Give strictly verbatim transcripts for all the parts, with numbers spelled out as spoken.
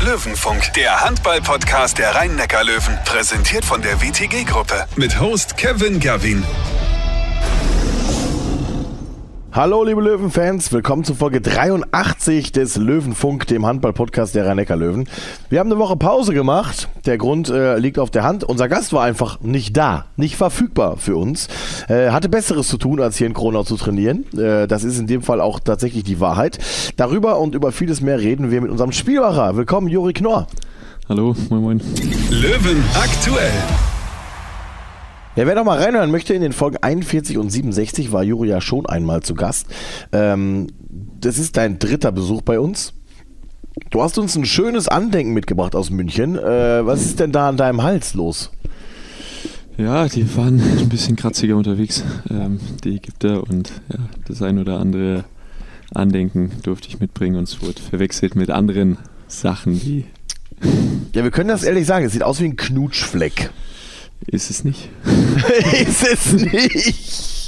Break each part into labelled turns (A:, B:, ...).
A: Löwenfunk, der Handball-Podcast der Rhein-Neckar-Löwen. Präsentiert von der W T G-Gruppe. Mit Host Kevin Gerwin.
B: Hallo liebe Löwenfans, willkommen zu Folge dreiundachtzig des Löwenfunk, dem Handball-Podcast der Rhein-Neckar-Löwen. Wir haben eine Woche Pause gemacht, der Grund äh, liegt auf der Hand. Unser Gast war einfach nicht da, nicht verfügbar für uns. Äh, hatte Besseres zu tun, als hier in Kronau zu trainieren. Äh, das ist in dem Fall auch tatsächlich die Wahrheit. Darüber und über vieles mehr reden wir mit unserem Spielmacher. Willkommen, Juri Knorr.
C: Hallo, moin moin.
A: Löwen aktuell.
B: Ja, wer noch mal reinhören möchte, in den Folgen einundvierzig und siebenundsechzig war Juri ja schon einmal zu Gast. Ähm, das ist dein dritter Besuch bei uns. Du hast uns ein schönes Andenken mitgebracht aus München. Äh, was ist denn da an deinem Hals los?
C: Ja, die waren ein bisschen kratziger unterwegs, ähm, die Ägypter, und ja, das ein oder andere Andenken durfte ich mitbringen und es wurde verwechselt mit anderen Sachen, die...
B: Ja, wir können das ehrlich sagen, es sieht aus wie ein Knutschfleck.
C: Ist es nicht.
B: Ist es nicht.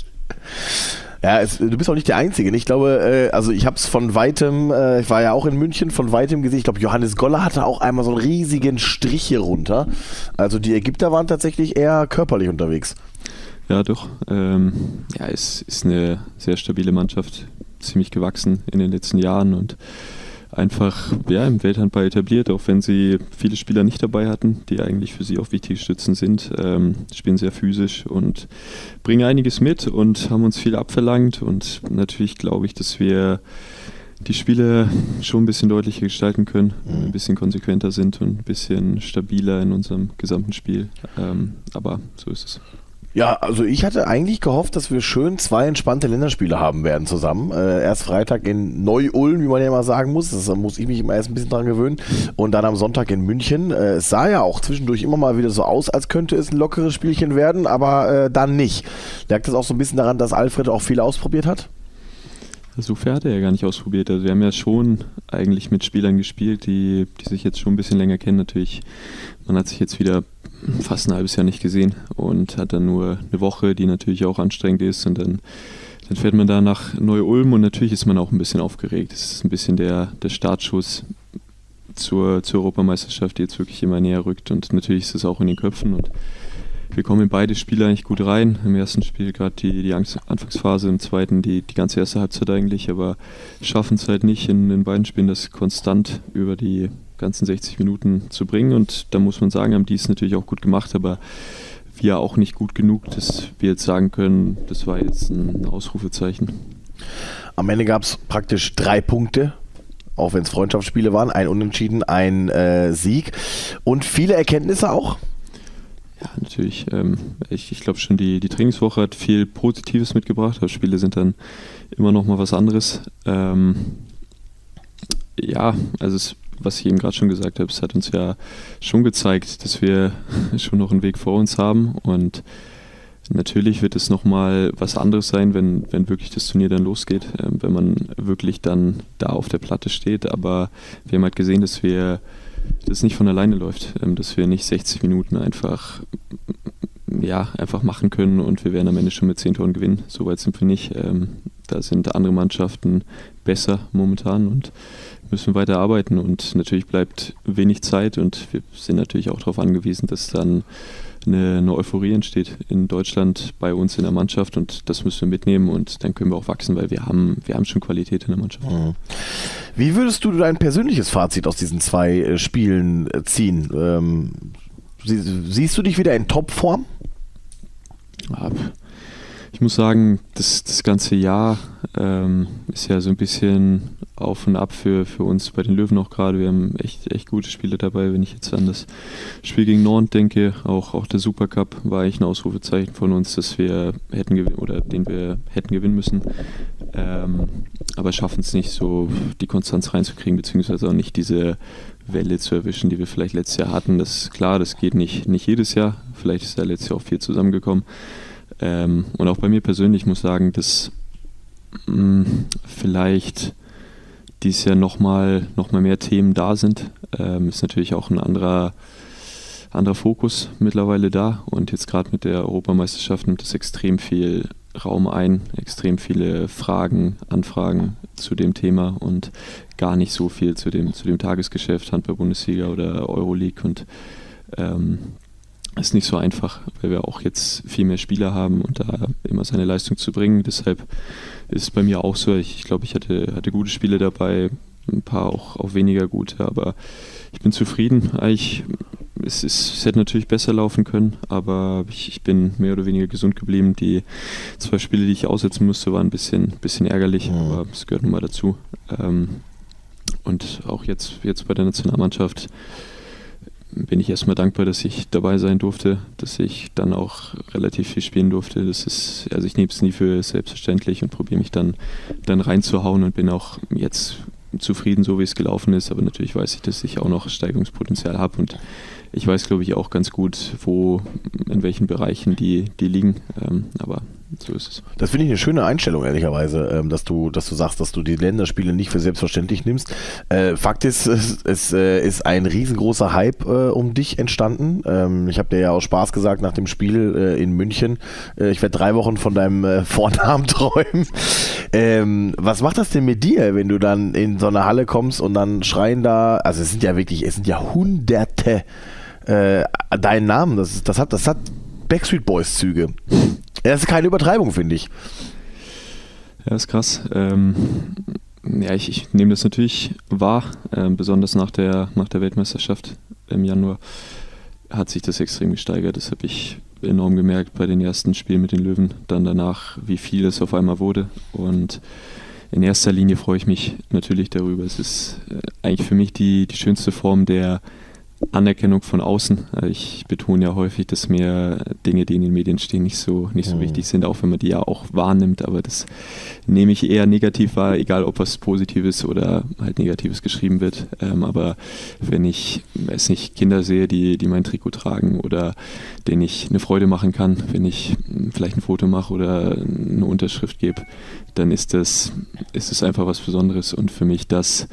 B: Ja, es, du bist auch nicht der Einzige. Ich glaube, äh, also ich habe es von weitem, äh, ich war ja auch in München, von weitem gesehen. Ich glaube, Johannes Goller hatte auch einmal so einen riesigen Strich hier runter. Also die Ägypter waren tatsächlich eher körperlich unterwegs.
C: Ja, doch. Ähm, ja, es ist eine sehr stabile Mannschaft, ziemlich gewachsen in den letzten Jahren und einfach ja, im Welthandball etabliert, auch wenn sie viele Spieler nicht dabei hatten, die eigentlich für sie auch wichtige Stützen sind, ähm, spielen sehr physisch und bringen einiges mit und haben uns viel abverlangt, und natürlich glaube ich, dass wir die Spiele schon ein bisschen deutlicher gestalten können, ein bisschen konsequenter sind und ein bisschen stabiler in unserem gesamten Spiel, ähm, aber so ist es.
B: Ja, also ich hatte eigentlich gehofft, dass wir schön zwei entspannte Länderspiele haben werden zusammen. Äh, erst Freitag in Neu-Ulm, wie man ja immer sagen muss. Das muss ich mich immer erst ein bisschen dran gewöhnen. Und dann am Sonntag in München. Äh, es sah ja auch zwischendurch immer mal wieder so aus, als könnte es ein lockeres Spielchen werden, aber äh, dann nicht. Lag das auch so ein bisschen daran, dass Alfred auch viel ausprobiert hat?
C: So viel hat er ja gar nicht ausprobiert. Also wir haben ja schon eigentlich mit Spielern gespielt, die, die sich jetzt schon ein bisschen länger kennen. Natürlich, man hat sich jetzt wieder fast ein halbes Jahr nicht gesehen und hat dann nur eine Woche, die natürlich auch anstrengend ist, und dann, dann fährt man da nach Neu-Ulm und natürlich ist man auch ein bisschen aufgeregt. Es ist ein bisschen der, der Startschuss zur, zur Europameisterschaft, die jetzt wirklich immer näher rückt, und natürlich ist es auch in den Köpfen, und wir kommen in beide Spiele eigentlich gut rein. Im ersten Spiel gerade die, die Anfangsphase, im zweiten die, die ganze erste Halbzeit eigentlich, aber schaffen es halt nicht in, in beiden Spielen, das konstant über die ganzen sechzig Minuten zu bringen, und da muss man sagen, haben die es natürlich auch gut gemacht, aber wir auch nicht gut genug, dass wir jetzt sagen können, das war jetzt ein Ausrufezeichen. Am
B: Ende gab es praktisch drei Punkte, auch wenn es Freundschaftsspiele waren, ein Unentschieden, ein äh, Sieg und viele Erkenntnisse auch.
C: Ja, natürlich. Ähm, ich ich glaube schon, die, die Trainingswoche hat viel Positives mitgebracht, aber Spiele sind dann immer noch mal was anderes. Ähm, ja, also es, was ich eben gerade schon gesagt habe, es hat uns ja schon gezeigt, dass wir schon noch einen Weg vor uns haben, und natürlich wird es nochmal was anderes sein, wenn, wenn wirklich das Turnier dann losgeht, äh, wenn man wirklich dann da auf der Platte steht, aber wir haben halt gesehen, dass wir das nicht von alleine läuft, ähm, dass wir nicht sechzig Minuten einfach ja, einfach machen können und wir werden am Ende schon mit zehn Toren gewinnen. So weit sind wir nicht. Ähm, da sind andere Mannschaften besser momentan und müssen weiter arbeiten, und natürlich bleibt wenig Zeit, und wir sind natürlich auch darauf angewiesen, dass dann eine, eine Euphorie entsteht in Deutschland bei uns in der Mannschaft, und das müssen wir mitnehmen, und dann können wir auch wachsen, weil wir haben, wir haben schon Qualität in der Mannschaft.
B: Mhm. Wie würdest du dein persönliches Fazit aus diesen zwei äh, Spielen äh, ziehen? Ähm, sie, siehst du dich wieder in Topform?
C: Ja, ich muss sagen, das, das ganze Jahr ähm, ist ja so ein bisschen auf und ab für, für uns bei den Löwen auch gerade. Wir haben echt, echt gute Spiele dabei. Wenn ich jetzt an das Spiel gegen Nantes denke, auch, auch der Supercup war eigentlich ein Ausrufezeichen von uns, dass wir hätten gewinnen oder den wir hätten gewinnen müssen. Ähm, aber schaffen es nicht, so die Konstanz reinzukriegen, beziehungsweise auch nicht diese Welle zu erwischen, die wir vielleicht letztes Jahr hatten. Das ist klar, das geht nicht, nicht jedes Jahr. Vielleicht ist da letztes Jahr auch viel zusammengekommen. Ähm, und auch bei mir persönlich muss ich sagen, dass mh, vielleicht dieses Jahr nochmal noch mal mehr Themen da sind. Ähm, ist natürlich auch ein anderer, anderer Fokus mittlerweile da, und jetzt gerade mit der Europameisterschaft nimmt es extrem viel Raum ein, extrem viele Fragen, Anfragen zu dem Thema und gar nicht so viel zu dem, zu dem Tagesgeschäft, Handball-Bundesliga oder Euroleague. Und ähm, ist nicht so einfach, weil wir auch jetzt viel mehr Spieler haben und da immer seine Leistung zu bringen. Deshalb ist es bei mir auch so, ich, ich glaube, ich hatte, hatte gute Spiele dabei, ein paar auch, auch weniger gute, aber ich bin zufrieden. Eigentlich, es, ist, es hätte natürlich besser laufen können, aber ich, ich bin mehr oder weniger gesund geblieben. Die zwei Spiele, die ich aussetzen musste, waren ein bisschen, bisschen ärgerlich, mhm. aber es gehört nun mal dazu. Ähm, und auch jetzt, jetzt bei der Nationalmannschaft bin ich erstmal dankbar, dass ich dabei sein durfte, dass ich dann auch relativ viel spielen durfte. Das ist, also ich nehme es nie für selbstverständlich und probiere mich dann, dann reinzuhauen und bin auch jetzt zufrieden, so wie es gelaufen ist, aber natürlich weiß ich, dass ich auch noch Steigerungspotenzial habe und ich weiß, glaube ich, auch ganz gut, wo, in welchen Bereichen die, die liegen, ähm, aber so ist es.
B: Das finde ich eine schöne Einstellung, ehrlicherweise, ähm, dass du, dass du sagst, dass du die Länderspiele nicht für selbstverständlich nimmst. Äh, Fakt ist, es, es äh, ist ein riesengroßer Hype äh, um dich entstanden. Ähm, ich habe dir ja auch Spaß gesagt nach dem Spiel äh, in München. Äh, ich werde drei Wochen von deinem äh, Vornamen träumen. Ähm, was macht das denn mit dir, wenn du dann in so eine Halle kommst und dann schreien da, also es sind ja wirklich, es sind ja Hunderte äh, deinen Namen, das, das hat, das hat Backstreet Boys Züge. Das ist keine Übertreibung, finde ich.
C: Ja, ist krass. Ähm, ja, ich, ich nehme das natürlich wahr, äh, besonders nach der, nach der Weltmeisterschaft im Januar hat sich das extrem gesteigert. Das habe ich enorm gemerkt bei den ersten Spielen mit den Löwen, dann danach, wie viel es auf einmal wurde. Und in erster Linie freue ich mich natürlich darüber. Es ist äh, eigentlich für mich die, die schönste Form der Anerkennung von außen. Ich betone ja häufig, dass mir Dinge, die in den Medien stehen, nicht so, nicht so mhm. wichtig sind, auch wenn man die ja auch wahrnimmt, aber das nehme ich eher negativ wahr, egal ob was Positives oder halt Negatives geschrieben wird. Ähm, aber wenn ich, weiß nicht, Kinder sehe, die, die mein Trikot tragen oder denen ich eine Freude machen kann, wenn ich vielleicht ein Foto mache oder eine Unterschrift gebe, dann ist das, ist das einfach was Besonderes und für mich das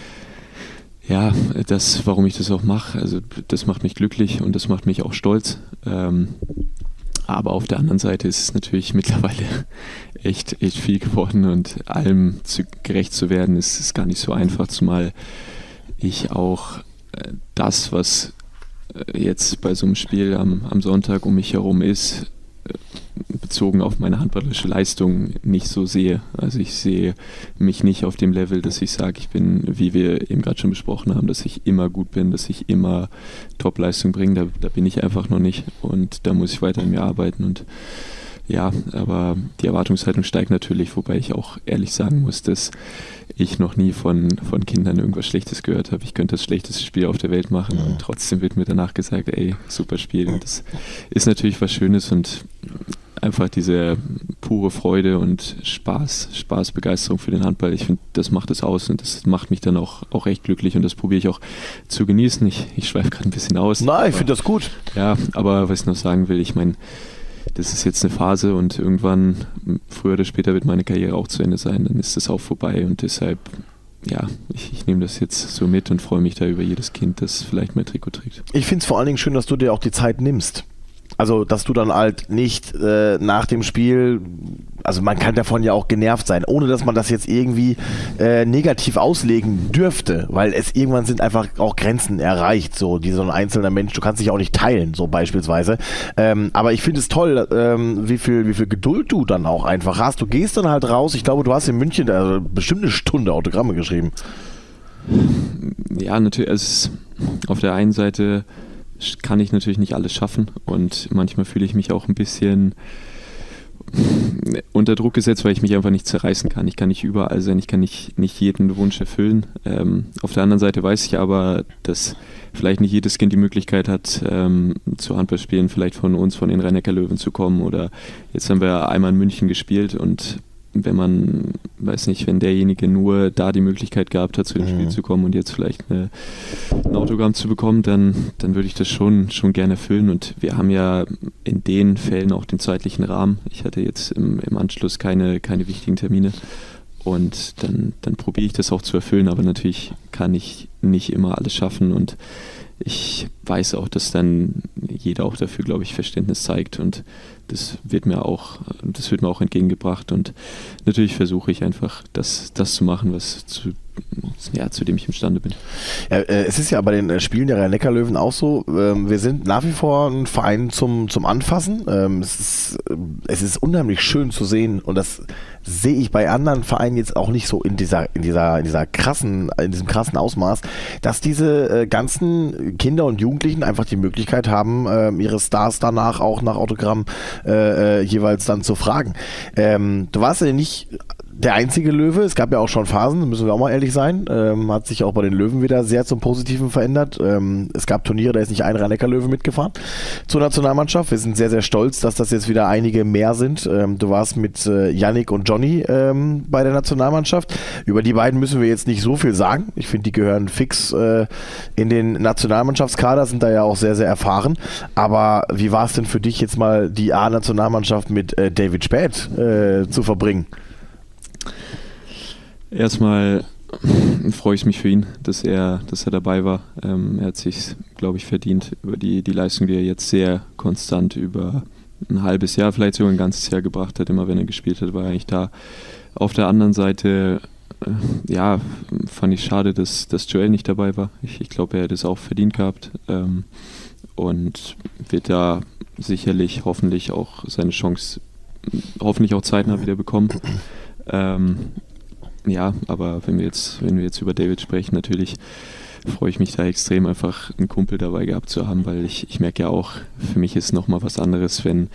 C: Ja, das, warum ich das auch mache, also das macht mich glücklich und das macht mich auch stolz. Ähm, aber auf der anderen Seite ist es natürlich mittlerweile echt, echt viel geworden und allem zu, gerecht zu werden, ist, ist gar nicht so einfach, zumal ich auch äh, das, was äh, jetzt bei so einem Spiel am, am Sonntag um mich herum ist, bezogen auf meine handballerische Leistung nicht so sehe. Also ich sehe mich nicht auf dem Level, dass ich sage, ich bin, wie wir eben gerade schon besprochen haben, dass ich immer gut bin, dass ich immer Top-Leistung bringe. Da, da bin ich einfach noch nicht und da muss ich weiter an mir arbeiten und ja, aber die Erwartungshaltung steigt natürlich, wobei ich auch ehrlich sagen muss, dass ich noch nie von, von Kindern irgendwas Schlechtes gehört habe. Ich könnte das schlechteste Spiel auf der Welt machen und trotzdem wird mir danach gesagt, ey, super Spiel. Und das ist natürlich was Schönes und einfach diese pure Freude und Spaß, Spaß, Begeisterung für den Handball. Ich finde, das macht es aus und das macht mich dann auch, auch echt glücklich und das probiere ich auch zu genießen. Ich, ich schweife gerade ein bisschen aus.
B: Nein, ich finde das gut.
C: Ja, aber was ich noch sagen will, ich meine, das ist jetzt eine Phase und irgendwann, früher oder später wird meine Karriere auch zu Ende sein, dann ist das auch vorbei und deshalb, ja, ich, ich nehme das jetzt so mit und freue mich da über jedes Kind, das vielleicht mein Trikot trägt.
B: Ich finde es vor allen Dingen schön, dass du dir auch die Zeit nimmst. Also, dass du dann halt nicht äh, nach dem Spiel, also man kann davon ja auch genervt sein, ohne dass man das jetzt irgendwie äh, negativ auslegen dürfte, weil es irgendwann sind einfach auch Grenzen erreicht, so, die so ein einzelner Mensch, du kannst dich auch nicht teilen, so beispielsweise. Ähm, aber ich finde es toll, ähm, wie viel, wie viel Geduld du dann auch einfach hast. Du gehst dann halt raus, ich glaube, du hast in München also bestimmt eine Stunde Autogramme geschrieben.
C: Ja, natürlich, es ist auf der einen Seite kann ich natürlich nicht alles schaffen und manchmal fühle ich mich auch ein bisschen unter Druck gesetzt, weil ich mich einfach nicht zerreißen kann. Ich kann nicht überall sein, ich kann nicht, nicht jeden Wunsch erfüllen. Ähm, auf der anderen Seite weiß ich aber, dass vielleicht nicht jedes Kind die Möglichkeit hat, ähm, zu Handballspielen vielleicht von uns, von den Rhein-Neckar-Löwen zu kommen oder jetzt haben wir einmal in München gespielt und wenn man, weiß nicht, wenn derjenige nur da die Möglichkeit gehabt hat, zu dem mhm. Spiel zu kommen und jetzt vielleicht eine, ein Autogramm zu bekommen, dann, dann würde ich das schon, schon gerne erfüllen. Und wir haben ja in den Fällen auch den zeitlichen Rahmen. Ich hatte jetzt im, im Anschluss keine, keine wichtigen Termine und dann, dann probiere ich das auch zu erfüllen, aber natürlich kann ich nicht immer alles schaffen und ich weiß auch, dass dann jeder auch dafür, glaube ich, Verständnis zeigt und das wird mir auch, das wird mir auch entgegengebracht und natürlich versuche ich einfach, das, das zu machen, was zu, ja, zu dem ich imstande bin.
B: Ja, äh, es ist ja bei den äh, Spielen der Rhein-Neckar-Löwen auch so, ähm, wir sind nach wie vor ein Verein zum, zum Anfassen. Ähm, es ist, äh, es ist unheimlich schön zu sehen und das sehe ich bei anderen Vereinen jetzt auch nicht so in dieser, in dieser, in dieser krassen, in diesem krassen Ausmaß, dass diese äh, ganzen Kinder und Jugendlichen einfach die Möglichkeit haben, äh, ihre Stars danach auch nach Autogramm äh, äh, jeweils dann zu fragen. Ähm, du warst ja nicht der einzige Löwe, es gab ja auch schon Phasen, müssen wir auch mal ehrlich sein, ähm, hat sich auch bei den Löwen wieder sehr zum Positiven verändert. Ähm, es gab Turniere, da ist nicht ein Rhein-Neckar-Löwe mitgefahren zur Nationalmannschaft. Wir sind sehr, sehr stolz, dass das jetzt wieder einige mehr sind. Ähm, du warst mit äh, Yannick und Johnny ähm, bei der Nationalmannschaft. Über die beiden müssen wir jetzt nicht so viel sagen. Ich finde, die gehören fix äh, in den Nationalmannschaftskader, sind da ja auch sehr, sehr erfahren. Aber wie war es denn für dich jetzt mal die A-Nationalmannschaft mit äh, David Späth äh, zu verbringen?
C: Erstmal freue ich mich für ihn, dass er, dass er dabei war. Ähm, er hat sich, glaube ich, verdient über die, die Leistung, die er jetzt sehr konstant über ein halbes Jahr, vielleicht sogar ein ganzes Jahr gebracht hat. Immer wenn er gespielt hat, war er eigentlich da. Auf der anderen Seite, äh, ja, fand ich schade, dass, dass Joel nicht dabei war. Ich, ich glaube, er hätte es auch verdient gehabt ähm, und wird da sicherlich hoffentlich auch seine Chance, hoffentlich auch zeitnah wieder bekommen. Ähm, Ja, aber wenn wir jetzt, wenn wir jetzt über David sprechen, natürlich freue ich mich da extrem, einfach einen Kumpel dabei gehabt zu haben, weil ich, ich merke ja auch, für mich ist nochmal was anderes, wenn,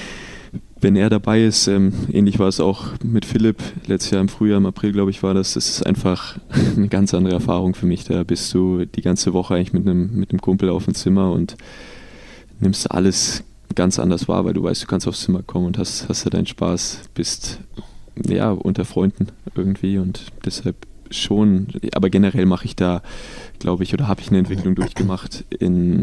C: wenn er dabei ist. Ähm, ähnlich war es auch mit Philipp, letztes Jahr im Frühjahr, im April, glaube ich, war das. Das ist einfach eine ganz andere Erfahrung für mich. Da bist du die ganze Woche eigentlich mit einem, mit einem Kumpel auf dem Zimmer und nimmst alles ganz anders wahr, weil du weißt, du kannst aufs Zimmer kommen und hast, hast da deinen Spaß, bist ja, unter Freunden irgendwie und deshalb schon, aber generell mache ich da, glaube ich, oder habe ich eine Entwicklung durchgemacht in,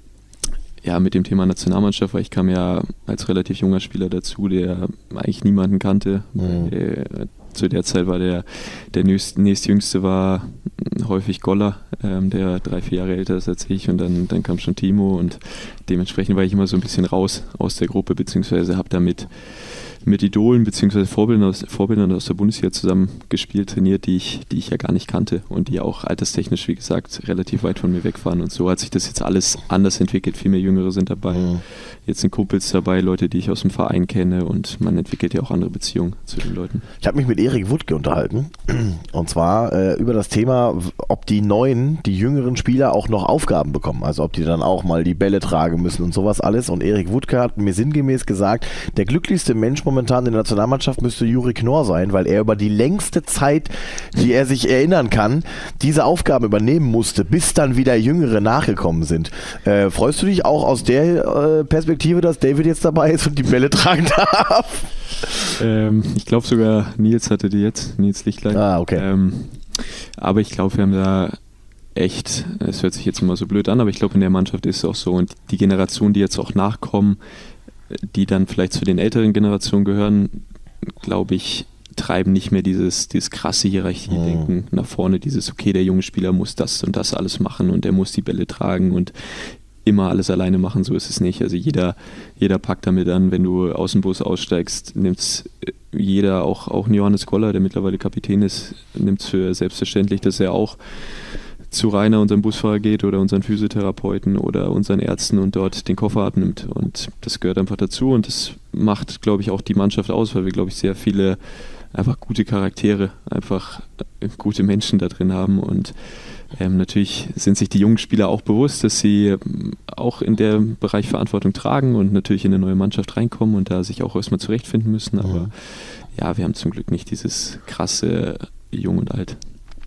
C: ja, mit dem Thema Nationalmannschaft, weil ich kam ja als relativ junger Spieler dazu, der eigentlich niemanden kannte. Mhm. Der, zu der Zeit war der, der nächst, nächstjüngste war häufig Goller, ähm, der drei, vier Jahre älter ist als ich und dann, dann kam schon Timo und dementsprechend war ich immer so ein bisschen raus aus der Gruppe, beziehungsweise habe damit mit Idolen bzw. Vorbildern aus, Vorbildern aus der Bundesliga zusammen gespielt, trainiert, die ich, die ich ja gar nicht kannte und die auch alterstechnisch, wie gesagt, relativ weit von mir weg waren. Und so hat sich das jetzt alles anders entwickelt. Viel mehr Jüngere sind dabei. Mhm. Jetzt sind Kumpels dabei, Leute, die ich aus dem Verein kenne und man entwickelt ja auch andere Beziehungen zu den Leuten.
B: Ich habe mich mit Erik Wuttke unterhalten und zwar äh, über das Thema, ob die neuen, die jüngeren Spieler auch noch Aufgaben bekommen. Also ob die dann auch mal die Bälle tragen müssen und sowas alles. Und Erik Wuttke hat mir sinngemäß gesagt, der glücklichste Mensch momentan in der Nationalmannschaft müsste Juri Knorr sein, weil er über die längste Zeit, die er sich erinnern kann, diese Aufgaben übernehmen musste, bis dann wieder Jüngere nachgekommen sind. Äh, freust du dich auch aus der äh, Perspektive, dass David jetzt dabei ist und die Bälle tragen darf?
C: Ähm, ich glaube sogar, Nils hatte die jetzt, Nils Lichtlein.
B: Ah, okay.
C: Ähm, aber ich glaube, wir haben da echt, es hört sich jetzt immer so blöd an, aber ich glaube, in der Mannschaft ist es auch so und die Generation, die jetzt auch nachkommen, die dann vielleicht zu den älteren Generationen gehören, glaube ich, treiben nicht mehr dieses, dieses krasse Hierarchie-Denken mhm. nach vorne, dieses, okay, der junge Spieler muss das und das alles machen und der muss die Bälle tragen und immer alles alleine machen, so ist es nicht. Also jeder, jeder packt damit an, wenn du aus dem Bus aussteigst, nimmt jeder, auch, auch ein Johannes Goller, der mittlerweile Kapitän ist, nimmt es für selbstverständlich, dass er auch zu Rainer, unserem Busfahrer, geht oder unseren Physiotherapeuten oder unseren Ärzten und dort den Koffer abnimmt. Und das gehört einfach dazu und das macht, glaube ich, auch die Mannschaft aus, weil wir, glaube ich, sehr viele einfach gute Charaktere, einfach gute Menschen da drin haben und ähm, natürlich sind sich die jungen Spieler auch bewusst, dass sie auch in der Bereich Verantwortung tragen und natürlich in eine neue Mannschaft reinkommen und da sich auch erstmal zurechtfinden müssen, aber mhm. ja, wir haben zum Glück nicht dieses krasse Jung und Alt.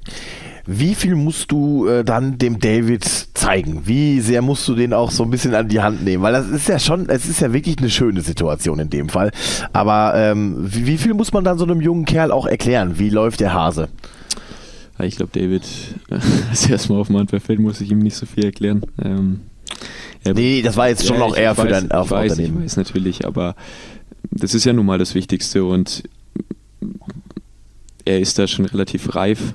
B: Wie viel musst du äh, dann dem David zeigen? Wie sehr musst du den auch so ein bisschen an die Hand nehmen? Weil das ist ja schon, es ist ja wirklich eine schöne Situation in dem Fall. Aber ähm, wie, wie viel muss man dann so einem jungen Kerl auch erklären? Wie läuft der Hase?
C: Ja, ich glaube, David, als erstmal auf dem Handballfeld muss ich ihm nicht so viel erklären. Ähm,
B: ja, nee, das war jetzt schon
C: ja,
B: auch eher
C: weiß,
B: für dein
C: ich weiß,
B: Unternehmen.
C: Ich weiß natürlich, aber das ist ja nun mal das Wichtigste und er ist da schon relativ reif,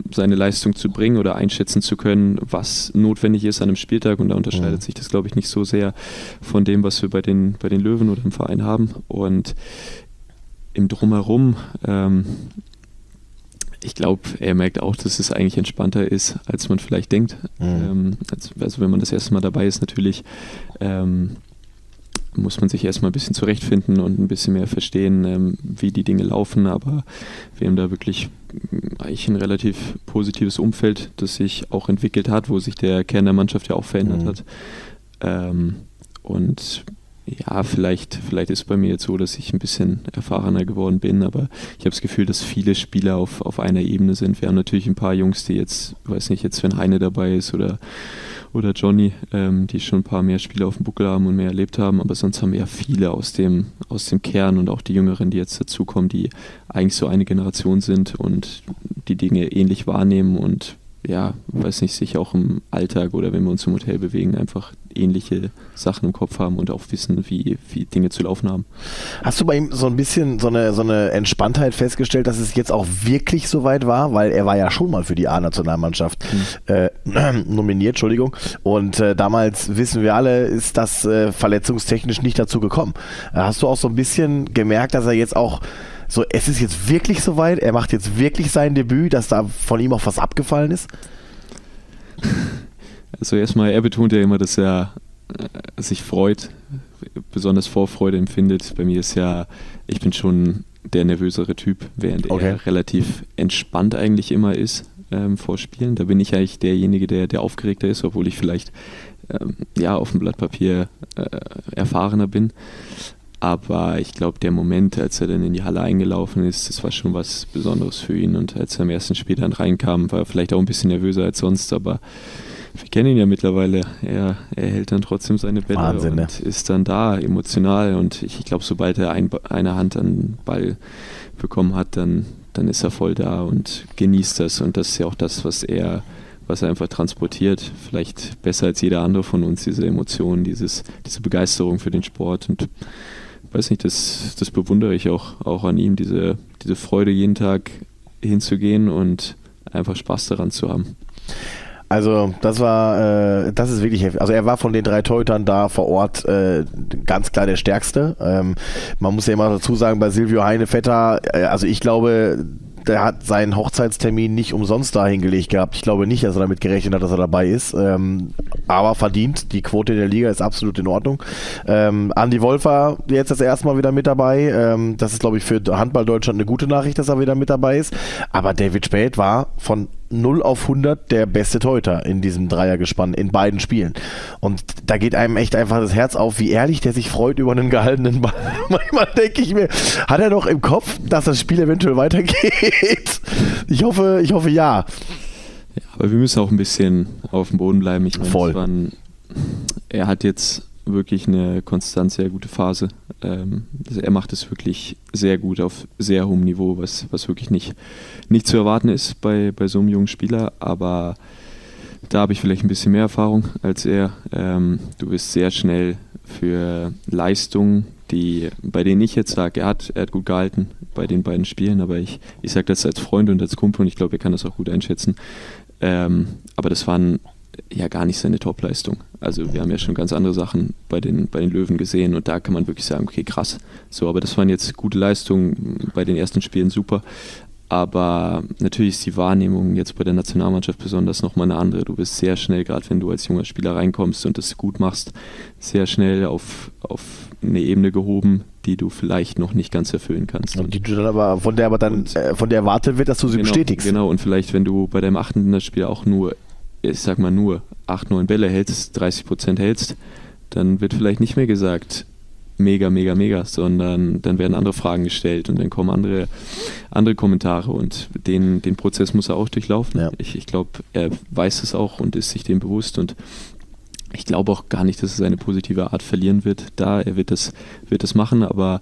C: seine Leistung zu bringen oder einschätzen zu können, was notwendig ist an einem Spieltag. Und da unterscheidet mhm. sich das, glaube ich, nicht so sehr von dem, was wir bei den, bei den Löwen oder im Verein haben. Und im Drumherum, ähm, ich glaube, er merkt auch, dass es eigentlich entspannter ist, als man vielleicht denkt. Mhm. Ähm, als, also wenn man das erste Mal dabei ist, natürlich ähm, muss man sich erstmal ein bisschen zurechtfinden und ein bisschen mehr verstehen, ähm, wie die Dinge laufen. Aber wir haben da wirklich eigentlich ein relativ positives Umfeld, das sich auch entwickelt hat, wo sich der Kern der Mannschaft ja auch verändert mhm. hat. Ähm, und ja, vielleicht, vielleicht ist es bei mir jetzt so, dass ich ein bisschen erfahrener geworden bin, aber ich habe das Gefühl, dass viele Spieler auf, auf einer Ebene sind. Wir haben natürlich ein paar Jungs, die jetzt, weiß nicht, jetzt wenn Heine dabei ist oder, oder Johnny, ähm, die schon ein paar mehr Spiele auf dem Buckel haben und mehr erlebt haben, aber sonst haben wir ja viele aus dem, aus dem Kern und auch die Jüngeren, die jetzt dazukommen, die eigentlich so eine Generation sind und die Dinge ähnlich wahrnehmen und ja, weiß nicht, sich auch im Alltag oder wenn wir uns im Hotel bewegen, einfach ähnliche Sachen im Kopf haben und auch wissen, wie, wie Dinge zu laufen haben.
B: Hast du bei ihm so ein bisschen so eine, so eine Entspanntheit festgestellt, dass es jetzt auch wirklich so weit war? Weil er war ja schon mal für die A-Nationalmannschaft mhm. äh, nominiert, Entschuldigung. Und äh, damals, wissen wir alle, ist das äh, verletzungstechnisch nicht dazu gekommen. Äh, hast du auch so ein bisschen gemerkt, dass er jetzt auch so, es ist jetzt wirklich soweit, er macht jetzt wirklich sein Debüt, dass da von ihm auch was abgefallen ist?
C: Also erstmal, er betont ja immer, dass er äh, sich freut, besonders Vorfreude empfindet. Bei mir ist ja, ich bin schon der nervösere Typ, während okay. er relativ entspannt eigentlich immer ist ähm, vor Spielen. Da bin ich eigentlich derjenige, der, der aufgeregter ist, obwohl ich vielleicht ähm, ja, auf dem Blatt Papier äh, erfahrener bin. Aber ich glaube, der Moment, als er dann in die Halle eingelaufen ist, das war schon was Besonderes für ihn. Und als er am ersten Spiel dann reinkam, war er vielleicht auch ein bisschen nervöser als sonst. Aber wir kennen ihn ja mittlerweile. Er, er hält dann trotzdem seine Bälle
B: Wahnsinn,
C: und
B: ne?
C: ist dann da, emotional. Und ich, ich glaube, sobald er ein, eine Hand an den Ball bekommen hat, dann, dann ist er voll da und genießt das. Und das ist ja auch das, was er... was er einfach transportiert, vielleicht besser als jeder andere von uns, diese Emotionen, dieses, diese Begeisterung für den Sport und weiß nicht, das, das bewundere ich auch, auch an ihm, diese, diese Freude jeden Tag hinzugehen und einfach Spaß daran zu haben.
B: Also das war, äh, das ist wirklich heftig. Also er war von den drei Torhütern da vor Ort äh, ganz klar der Stärkste. Ähm, man muss ja immer dazu sagen, bei Silvio Heine-Vetter, äh, also ich glaube, der hat seinen Hochzeitstermin nicht umsonst da hingelegt gehabt. Ich glaube nicht, dass er damit gerechnet hat, dass er dabei ist. Ähm, aber verdient. Die Quote in der Liga ist absolut in Ordnung. Ähm, Andi Wolf war jetzt das erste Mal wieder mit dabei. Ähm, das ist, glaube ich, für Handball Deutschland eine gute Nachricht, dass er wieder mit dabei ist. Aber David Späth war von null auf hundert der beste Torhüter in diesem Dreiergespann in beiden Spielen. Und da geht einem echt einfach das Herz auf, wie ehrlich der sich freut über einen gehaltenen Ball. Manchmal denke ich mir, hat er noch im Kopf, dass das Spiel eventuell weitergeht? Ich hoffe, ich hoffe ja.
C: Ja, aber wir müssen auch ein bisschen auf dem Boden bleiben. Ich meine,
B: Voll.
C: Waren, er hat jetzt wirklich eine konstant sehr gute Phase. Ähm, also er macht es wirklich sehr gut auf sehr hohem Niveau, was, was wirklich nicht, nicht zu erwarten ist bei, bei so einem jungen Spieler, aber da habe ich vielleicht ein bisschen mehr Erfahrung als er. Ähm, du bist sehr schnell für Leistungen, die, bei denen ich jetzt sage, er hat, er hat gut gehalten bei den beiden Spielen, aber ich, ich sage das als Freund und als Kumpel und ich glaube, er kann das auch gut einschätzen. Ähm, aber das waren ja gar nicht seine Topleistung. Also wir haben ja schon ganz andere Sachen bei den, bei den Löwen gesehen und da kann man wirklich sagen, okay, krass. So, aber das waren jetzt gute Leistungen, bei den ersten Spielen super. Aber natürlich ist die Wahrnehmung jetzt bei der Nationalmannschaft besonders nochmal eine andere. Du bist sehr schnell, gerade wenn du als junger Spieler reinkommst und das gut machst, sehr schnell auf, auf eine Ebene gehoben, die du vielleicht noch nicht ganz erfüllen kannst.
B: Und die du dann aber, von der aber dann, und, äh, von der erwartet wird, dass du sie
C: genau,
B: bestätigst.
C: Genau, und vielleicht, wenn du bei deinem achten Spiel auch nur, ich sag mal nur, acht, neun Bälle hältst, dreißig Prozent hältst, dann wird vielleicht nicht mehr gesagt, mega, mega, mega, sondern dann werden andere Fragen gestellt und dann kommen andere, andere Kommentare und den, den Prozess muss er auch durchlaufen. Ja. Ich, ich glaube, er weiß es auch und ist sich dem bewusst und ich glaube auch gar nicht, dass er seine positive Art verlieren wird da. Er wird das, wird das machen, aber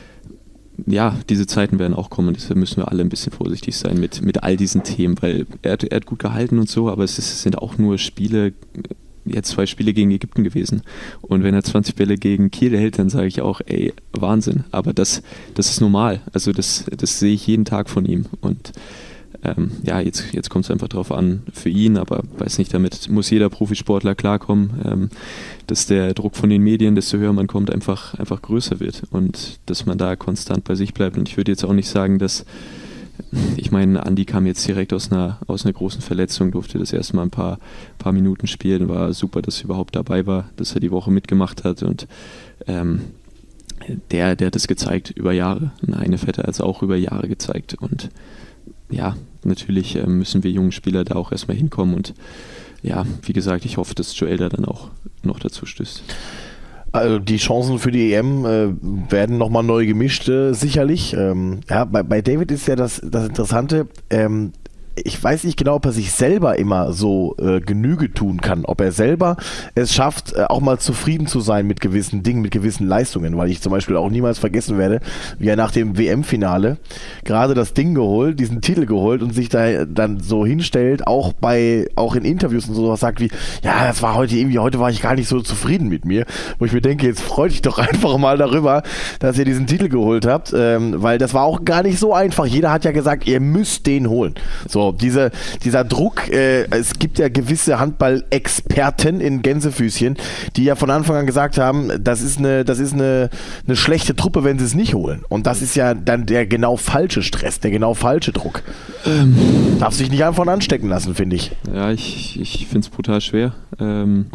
C: ja, diese Zeiten werden auch kommen, deshalb müssen wir alle ein bisschen vorsichtig sein mit, mit all diesen Themen, weil er hat, er hat gut gehalten und so, aber es, ist, es sind auch nur Spiele, jetzt zwei Spiele gegen Ägypten gewesen und wenn er zwanzig Bälle gegen Kiel hält, dann sage ich auch, ey, Wahnsinn, aber das, das ist normal, also das, das sehe ich jeden Tag von ihm und ähm, ja, jetzt, jetzt kommt es einfach drauf an für ihn, aber weiß nicht, damit muss jeder Profisportler klarkommen, ähm, dass der Druck von den Medien, desto höher man kommt, einfach, einfach größer wird und dass man da konstant bei sich bleibt. Und ich würde jetzt auch nicht sagen, dass, ich meine, Andi kam jetzt direkt aus einer, aus einer großen Verletzung, durfte das erste Mal ein paar, paar Minuten spielen, war super, dass er überhaupt dabei war, dass er die Woche mitgemacht hat und ähm, der, der hat es gezeigt über Jahre. Eine Vetter hat es auch über Jahre gezeigt und ja, natürlich äh, müssen wir jungen Spieler da auch erstmal hinkommen und ja, wie gesagt, ich hoffe, dass Joel da dann auch noch dazu stößt.
B: Also die Chancen für die E M äh, werden nochmal neu gemischt, äh, sicherlich. Ähm, ja, bei, bei David ist ja das, das Interessante, ähm, ich weiß nicht genau, ob er sich selber immer so äh, Genüge tun kann, ob er selber es schafft, äh, auch mal zufrieden zu sein mit gewissen Dingen, mit gewissen Leistungen, weil ich zum Beispiel auch niemals vergessen werde, wie er nach dem W M-Finale gerade das Ding geholt, diesen Titel geholt und sich da dann so hinstellt, auch bei, auch in Interviews und sowas sagt wie, ja, das war heute irgendwie, heute war ich gar nicht so zufrieden mit mir, wo ich mir denke, jetzt freut dich doch einfach mal darüber, dass ihr diesen Titel geholt habt, ähm, weil das war auch gar nicht so einfach. Jeder hat ja gesagt, ihr müsst den holen. So, diese, dieser Druck, äh, es gibt ja gewisse Handball-Experten in Gänsefüßchen, die ja von Anfang an gesagt haben, das ist eine, das ist eine, eine schlechte Truppe, wenn sie es nicht holen. Und das ist ja dann der genau falsche Stress, der genau falsche Druck. Ähm. Darf sich nicht einfach anstecken lassen, finde ich.
C: Ja, ich, ich finde es brutal schwer. Ähm,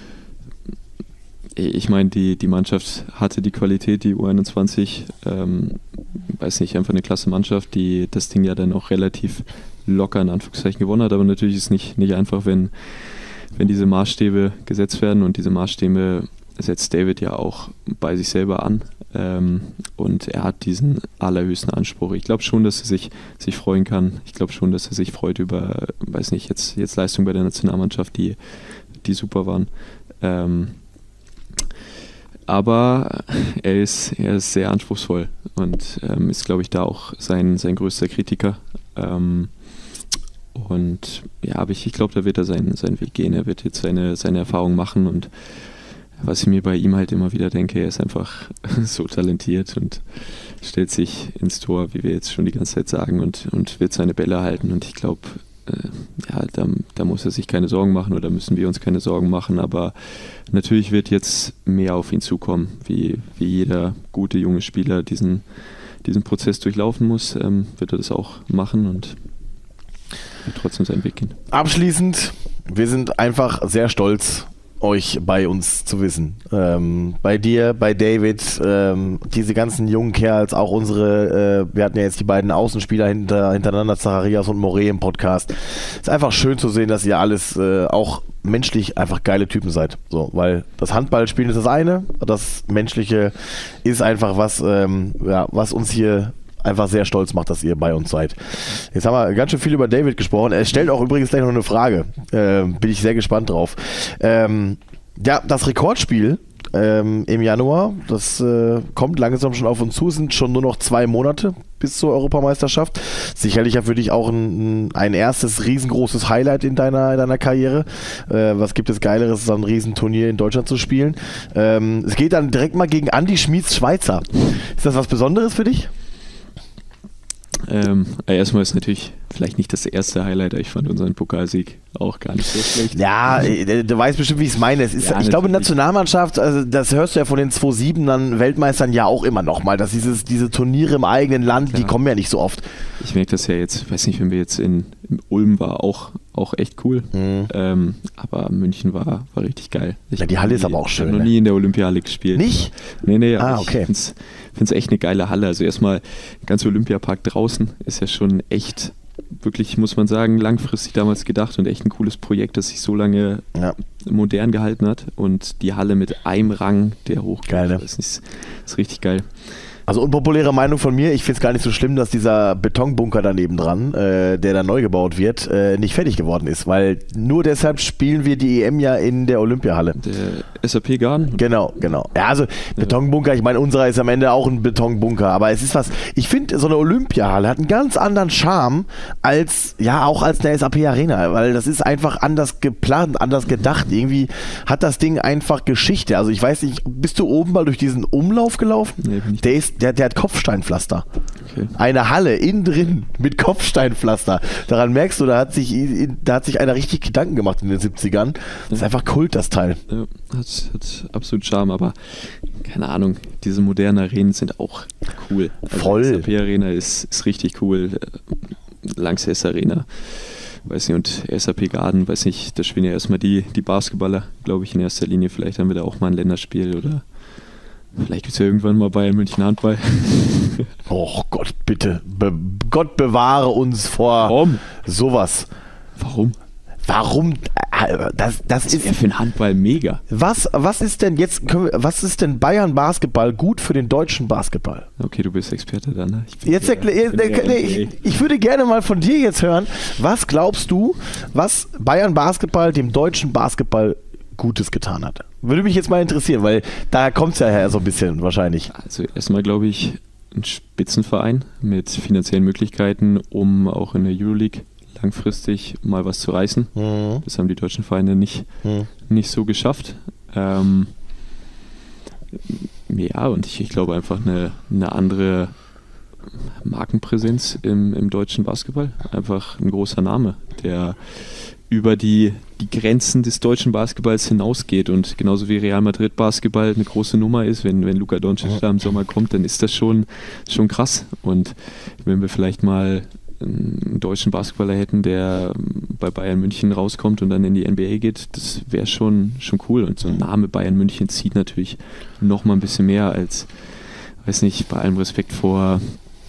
C: ich meine, die, die Mannschaft hatte die Qualität, die U einundzwanzig, ähm, weiß nicht, einfach eine klasse Mannschaft, die das Ding ja dann auch relativ locker in Anführungszeichen gewonnen hat, aber natürlich ist es nicht, nicht einfach, wenn, wenn diese Maßstäbe gesetzt werden und diese Maßstäbe setzt David ja auch bei sich selber an ähm, und er hat diesen allerhöchsten Anspruch. Ich glaube schon, dass er sich, sich freuen kann. Ich glaube schon, dass er sich freut über, weiß nicht, jetzt, jetzt Leistungen bei der Nationalmannschaft, die, die super waren. Ähm, aber er ist, er ist sehr anspruchsvoll und ähm, ist, glaube ich, da auch sein, sein größter Kritiker. Ähm, Und ja, aber ich, ich glaube, da wird er seinen, seinen Weg gehen. Er wird jetzt seine, seine Erfahrung machen und was ich mir bei ihm halt immer wieder denke, er ist einfach so talentiert und stellt sich ins Tor, wie wir jetzt schon die ganze Zeit sagen, und, und wird seine Bälle halten. Und ich glaube, äh, ja, da, da muss er sich keine Sorgen machen oder müssen wir uns keine Sorgen machen. Aber natürlich wird jetzt mehr auf ihn zukommen, wie, wie jeder gute junge Spieler diesen, diesen Prozess durchlaufen muss, ähm, wird er das auch machen und trotzdem seinen Weg gehen.
B: Abschließend, wir sind einfach sehr stolz, euch bei uns zu wissen. Ähm, bei dir, bei David, ähm, diese ganzen jungen Kerls, auch unsere, äh, wir hatten ja jetzt die beiden Außenspieler hinter, hintereinander, Zacharias und Morey im Podcast. Ist einfach schön zu sehen, dass ihr alles äh, auch menschlich einfach geile Typen seid. So, weil das Handballspielen ist das eine, das Menschliche ist einfach was, ähm, ja, was uns hier einfach sehr stolz macht, dass ihr bei uns seid. Jetzt haben wir ganz schön viel über David gesprochen. Er stellt auch übrigens gleich noch eine Frage. Äh, bin ich sehr gespannt drauf. Ähm, ja, das Rekordspiel ähm, im Januar, das äh, kommt langsam schon auf uns zu. Es sind schon nur noch zwei Monate bis zur Europameisterschaft. Sicherlich ja für dich auch ein, ein erstes riesengroßes Highlight in deiner, in deiner Karriere. Äh, was gibt es Geileres, so ein Riesenturnier in Deutschland zu spielen? Ähm, es geht dann direkt mal gegen Andi Schmieds Schweizer. Ist das was Besonderes für dich?
C: Ähm, erstmal ist natürlich vielleicht nicht das erste Highlight, aber ich fand unseren Pokalsieg auch gar nicht so schlecht.
B: Ja, du weißt bestimmt, wie ich es meine. Es ist, ja, ich glaube, Nationalmannschaft, also das hörst du ja von den zwei sieben Weltmeistern ja auch immer noch mal, dass dieses, diese Turniere im eigenen Land, klar, die kommen ja nicht so oft.
C: Ich merke das ja jetzt, ich weiß nicht, wenn wir jetzt in, in Ulm war, auch, auch echt cool. Mhm. Ähm, aber München war, war richtig geil. Ich
B: ja, die Halle nie, ist aber auch schön.
C: Ich habe noch
B: ne?
C: nie in der Olympiahalle gespielt.
B: Nicht?
C: Nee, nee,
B: ah, okay.
C: ich finde es echt eine geile Halle. Also erstmal, ganz Olympiapark draußen ist ja schon echt, wirklich, muss man sagen, langfristig damals gedacht und echt ein cooles Projekt, das sich so lange ja. modern gehalten hat. Und die Halle mit einem Rang, der hochgeht,
B: geil, ne?
C: ist, ist, ist richtig geil.
B: Also unpopuläre Meinung von mir, ich finde es gar nicht so schlimm, dass dieser Betonbunker daneben dran, äh, der da neu gebaut wird, äh, nicht fertig geworden ist, weil nur deshalb spielen wir die E M ja in der Olympiahalle.
C: Der S A P Garden?
B: Genau, genau. Ja, also Betonbunker, ich meine, unserer ist am Ende auch ein Betonbunker, aber es ist was, ich finde, so eine Olympiahalle hat einen ganz anderen Charme als, ja, auch als eine S A P Arena, weil das ist einfach anders geplant, anders gedacht. Irgendwie hat das Ding einfach Geschichte. Also ich weiß nicht, bist du oben mal durch diesen Umlauf gelaufen?
C: Nee, bin ich
B: der ist der, der hat Kopfsteinpflaster.
C: Okay.
B: Eine Halle innen drin mit Kopfsteinpflaster. Daran merkst du, da hat sich, da hat sich einer richtig Gedanken gemacht in den siebzigern. Das ist einfach Kult, das Teil.
C: Ja, hat, hat absolut Charme, aber keine Ahnung, diese modernen Arenen sind auch cool. Also
B: Voll.
C: Die S A P-Arena ist, ist richtig cool. Lanxess Arena, weiß nicht, und S A P Garden, weiß nicht, da spielen ja erstmal die, die Basketballer, glaube ich, in erster Linie. Vielleicht haben wir da auch mal ein Länderspiel oder vielleicht gibt es ja irgendwann mal Bayern München Handball.
B: Oh Gott, bitte. Be- Gott bewahre uns vor
C: Warum?
B: sowas.
C: Warum?
B: Warum? Das, das
C: Das
B: ist.
C: wäre für den Handball mega.
B: Was, was ist denn jetzt, können wir, was ist denn Bayern Basketball gut für den deutschen Basketball?
C: Okay, du bist Experte da, ne? Ich bin
B: Jetzt
C: ja-
B: erklär,
C: bin ja
B: nee, ich, ich würde gerne mal von dir jetzt hören, was glaubst du, was Bayern Basketball dem deutschen Basketball Gutes getan hat? Würde mich jetzt mal interessieren, weil da kommt es ja her so ein bisschen wahrscheinlich.
C: Also erstmal glaube ich, ein Spitzenverein mit finanziellen Möglichkeiten, um auch in der Euroleague langfristig mal was zu reißen.
B: Mhm.
C: Das haben die deutschen Vereine nicht,
B: Mhm.
C: nicht so geschafft. Ähm, ja, und ich, ich glaube einfach eine, eine andere Markenpräsenz im, im deutschen Basketball. Einfach ein großer Name, der über die, die Grenzen des deutschen Basketballs hinausgeht und genauso wie Real Madrid Basketball eine große Nummer ist, wenn, wenn Luka Doncic da im Sommer kommt, dann ist das schon, schon krass. Und wenn wir vielleicht mal einen deutschen Basketballer hätten, der bei Bayern München rauskommt und dann in die N B A geht, das wäre schon, schon cool. Und so ein Name Bayern München zieht natürlich noch mal ein bisschen mehr als, weiß nicht, bei allem Respekt vor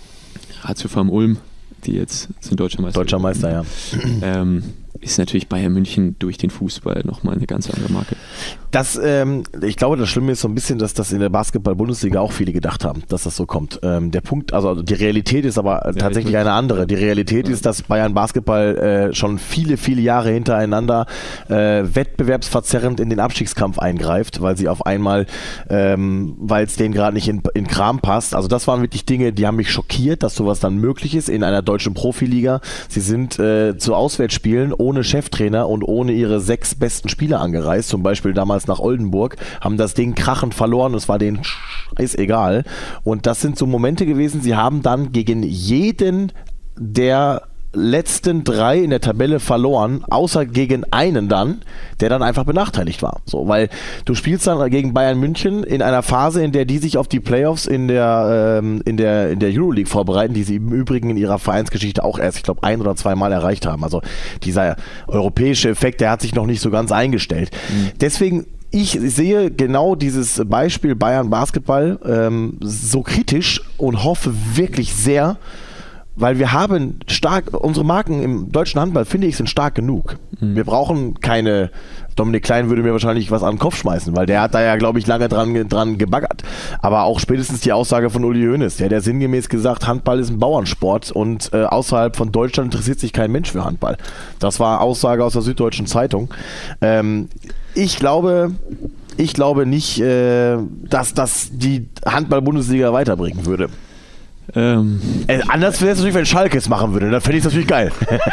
C: Ratio Farm Ulm, die jetzt sind deutscher Meister.
B: Deutscher Meister, ja.
C: Ähm, ist natürlich Bayern München durch den Fußball nochmal eine ganz andere Marke.
B: Das, ähm, ich glaube, das Schlimme ist so ein bisschen, dass das in der Basketball-Bundesliga auch viele gedacht haben, dass das so kommt. Ähm, der Punkt, also die Realität ist aber ja, tatsächlich eine andere. Die Realität ja. ist, dass Bayern Basketball äh, schon viele, viele Jahre hintereinander äh, wettbewerbsverzerrend in den Abstiegskampf eingreift, weil sie auf einmal, ähm, weil es denen gerade nicht in, in Kram passt. Also das waren wirklich Dinge, die haben mich schockiert, dass sowas dann möglich ist in einer deutschen Profiliga. Sie sind äh, zu Auswärtsspielen ohne Cheftrainer und ohne ihre sechs besten Spieler angereist, zum Beispiel damals nach Oldenburg, haben das Ding krachend verloren, es war denen scheißegal. Und das sind so Momente gewesen, sie haben dann gegen jeden der letzten drei in der Tabelle verloren, außer gegen einen dann, der dann einfach benachteiligt war. So, weil du spielst dann gegen Bayern München in einer Phase, in der die sich auf die Playoffs in der, ähm, in der, in der Euroleague vorbereiten, die sie im Übrigen in ihrer Vereinsgeschichte auch erst, ich glaube, ein oder zweimal erreicht haben. Also dieser europäische Effekt, der hat sich noch nicht so ganz eingestellt. Mhm. Deswegen ich sehe genau dieses Beispiel Bayern Basketball ähm, so kritisch und hoffe wirklich sehr, weil wir haben stark, unsere Marken im deutschen Handball, finde ich, sind stark genug. Mhm. Wir brauchen keine, Dominik Klein würde mir wahrscheinlich was an den Kopf schmeißen, weil der hat da ja, glaube ich, lange dran, dran gebaggert. Aber auch spätestens die Aussage von Uli Hoeneß, der hat ja sinngemäß gesagt, Handball ist ein Bauernsport und äh, außerhalb von Deutschland interessiert sich kein Mensch für Handball. Das war Aussage aus der Süddeutschen Zeitung. Ähm, ich glaube... Ich glaube nicht, äh, dass das die Handball-Bundesliga weiterbringen würde.
C: Ähm,
B: äh, anders wäre es natürlich, wenn Schalke es machen würde. Dann fände ich es natürlich geil.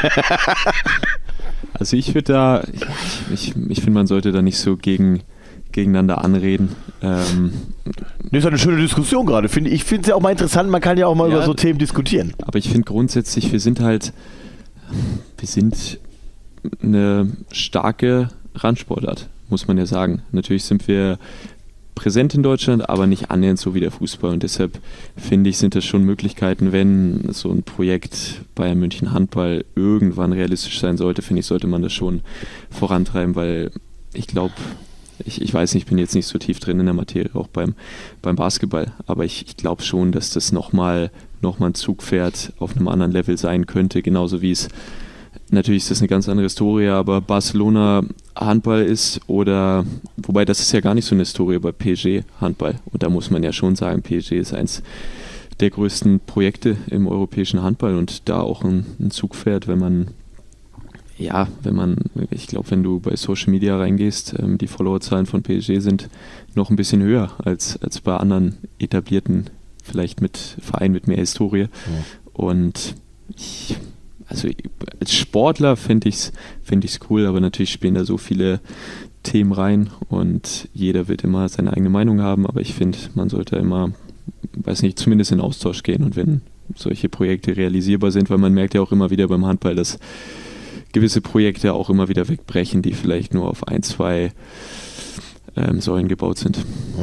C: Also ich würde da, ich, ich, ich finde, man sollte da nicht so gegen, gegeneinander anreden. Ähm,
B: das ist eine schöne Diskussion gerade. Ich finde es ja auch mal interessant, man kann ja auch mal ja, über so Themen diskutieren.
C: Aber ich finde grundsätzlich, wir sind halt, wir sind eine starke Randsportart, muss man ja sagen. Natürlich sind wir präsent in Deutschland, aber nicht annähernd so wie der Fußball. Und deshalb finde ich, sind das schon Möglichkeiten, wenn so ein Projekt Bayern München Handball irgendwann realistisch sein sollte, finde ich, sollte man das schon vorantreiben, weil ich glaube, ich, ich weiß nicht, ich bin jetzt nicht so tief drin in der Materie, auch beim, beim Basketball, aber ich, ich glaube schon, dass das nochmal noch mal ein Zugpferd auf einem anderen Level sein könnte, genauso wie es natürlich ist das eine ganz andere Historie, aber Barcelona Handball ist oder, wobei das ist ja gar nicht so eine Historie bei P S G Handball. Und da muss man ja schon sagen, P S G ist eins der größten Projekte im europäischen Handball und da auch ein, ein Zugpferd, wenn man, ja, wenn man, ich glaube, wenn du bei Social Media reingehst, ähm, die Followerzahlen von P S G sind noch ein bisschen höher als, als bei anderen etablierten, vielleicht mit Vereinen mit mehr Historie. Ja. Und ich Also als Sportler finde ich es find ich's cool, aber natürlich spielen da so viele Themen rein und jeder wird immer seine eigene Meinung haben, aber ich finde, man sollte immer weiß nicht, zumindest in Austausch gehen und wenn solche Projekte realisierbar sind, weil man merkt ja auch immer wieder beim Handball, dass gewisse Projekte auch immer wieder wegbrechen, die vielleicht nur auf ein, zwei ähm, Säulen gebaut sind.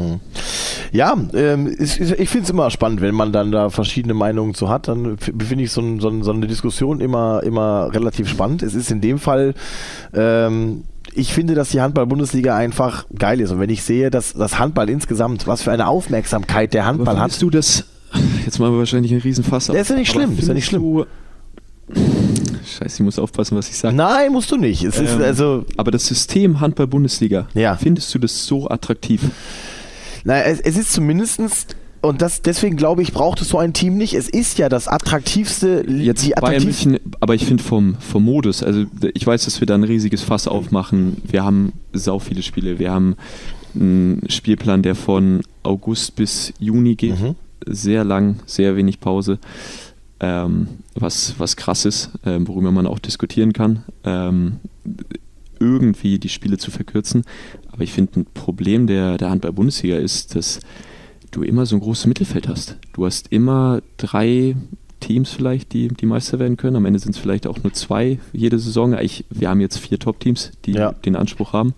B: Ja, ähm, ist, ist, ich finde es immer spannend, wenn man dann da verschiedene Meinungen zu hat, dann finde ich so, ein, so, ein, so eine Diskussion immer, immer relativ spannend. Es ist in dem Fall, ähm, ich finde, dass die Handball-Bundesliga einfach geil ist und wenn ich sehe, dass das Handball insgesamt, was für eine Aufmerksamkeit der Handball
C: Aber
B: hat.
C: findest du das, jetzt machen wir wahrscheinlich einen Riesenfass auf.
B: Das ist ja nicht schlimm, ist ja nicht schlimm.
C: Du, Scheiße, ich muss aufpassen, was ich sage.
B: Nein, musst du nicht. Es ist
C: ähm,
B: also,
C: aber das System Handball-Bundesliga,
B: ja.
C: Findest du das so attraktiv?
B: Naja, es, es ist zumindestens, und das, deswegen glaube ich, braucht es so ein Team nicht. Es ist ja das attraktivste,
C: Jetzt
B: die
C: Bayern München, aber ich finde vom, vom Modus, also ich weiß, dass wir da ein riesiges Fass aufmachen. Wir haben sau viele Spiele. Wir haben einen Spielplan, der von August bis Juni geht. Mhm. Sehr lang, sehr wenig Pause. Ähm, was, was krass ist, ähm, worüber man auch diskutieren kann, ähm, irgendwie die Spiele zu verkürzen. Aber ich finde, ein Problem der, der Handball-Bundesliga ist, dass du immer so ein großes Mittelfeld hast. Du hast immer drei Teams vielleicht, die, die Meister werden können. Am Ende sind es vielleicht auch nur zwei jede Saison. Ich, wir haben jetzt vier Top-Teams, die ja. den Anspruch haben.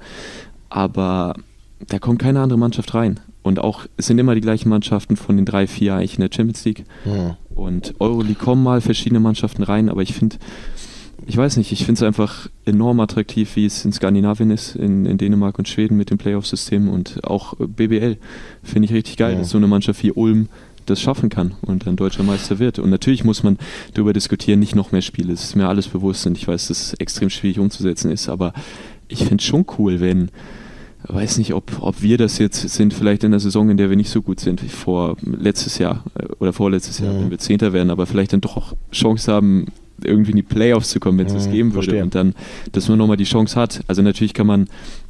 C: Aber da kommt keine andere Mannschaft rein. Und auch, es sind immer die gleichen Mannschaften von den drei, vier eigentlich in der Champions League. Ja. Und Euroleague kommen mal verschiedene Mannschaften rein, aber ich finde, ich weiß nicht, ich finde es einfach enorm attraktiv, wie es in Skandinavien ist, in, in Dänemark und Schweden mit dem Playoff-System und auch B B L. Finde ich richtig geil, ja. dass so eine Mannschaft wie Ulm das schaffen kann und dann deutscher Meister wird. Und natürlich muss man darüber diskutieren, nicht noch mehr Spiele. Das ist mir alles bewusst und ich weiß, dass es extrem schwierig umzusetzen ist, aber ich finde es schon cool, wenn weiß nicht, ob, ob wir das jetzt sind, vielleicht in der Saison, in der wir nicht so gut sind wie vor letztes Jahr oder vorletztes Jahr, mhm. wenn wir Zehnter werden, aber vielleicht dann doch auch Chance haben, irgendwie in die Playoffs zu kommen, wenn es mhm, das geben würde. Verstehe. Und dann, dass man nochmal die Chance hat. Also natürlich kann man,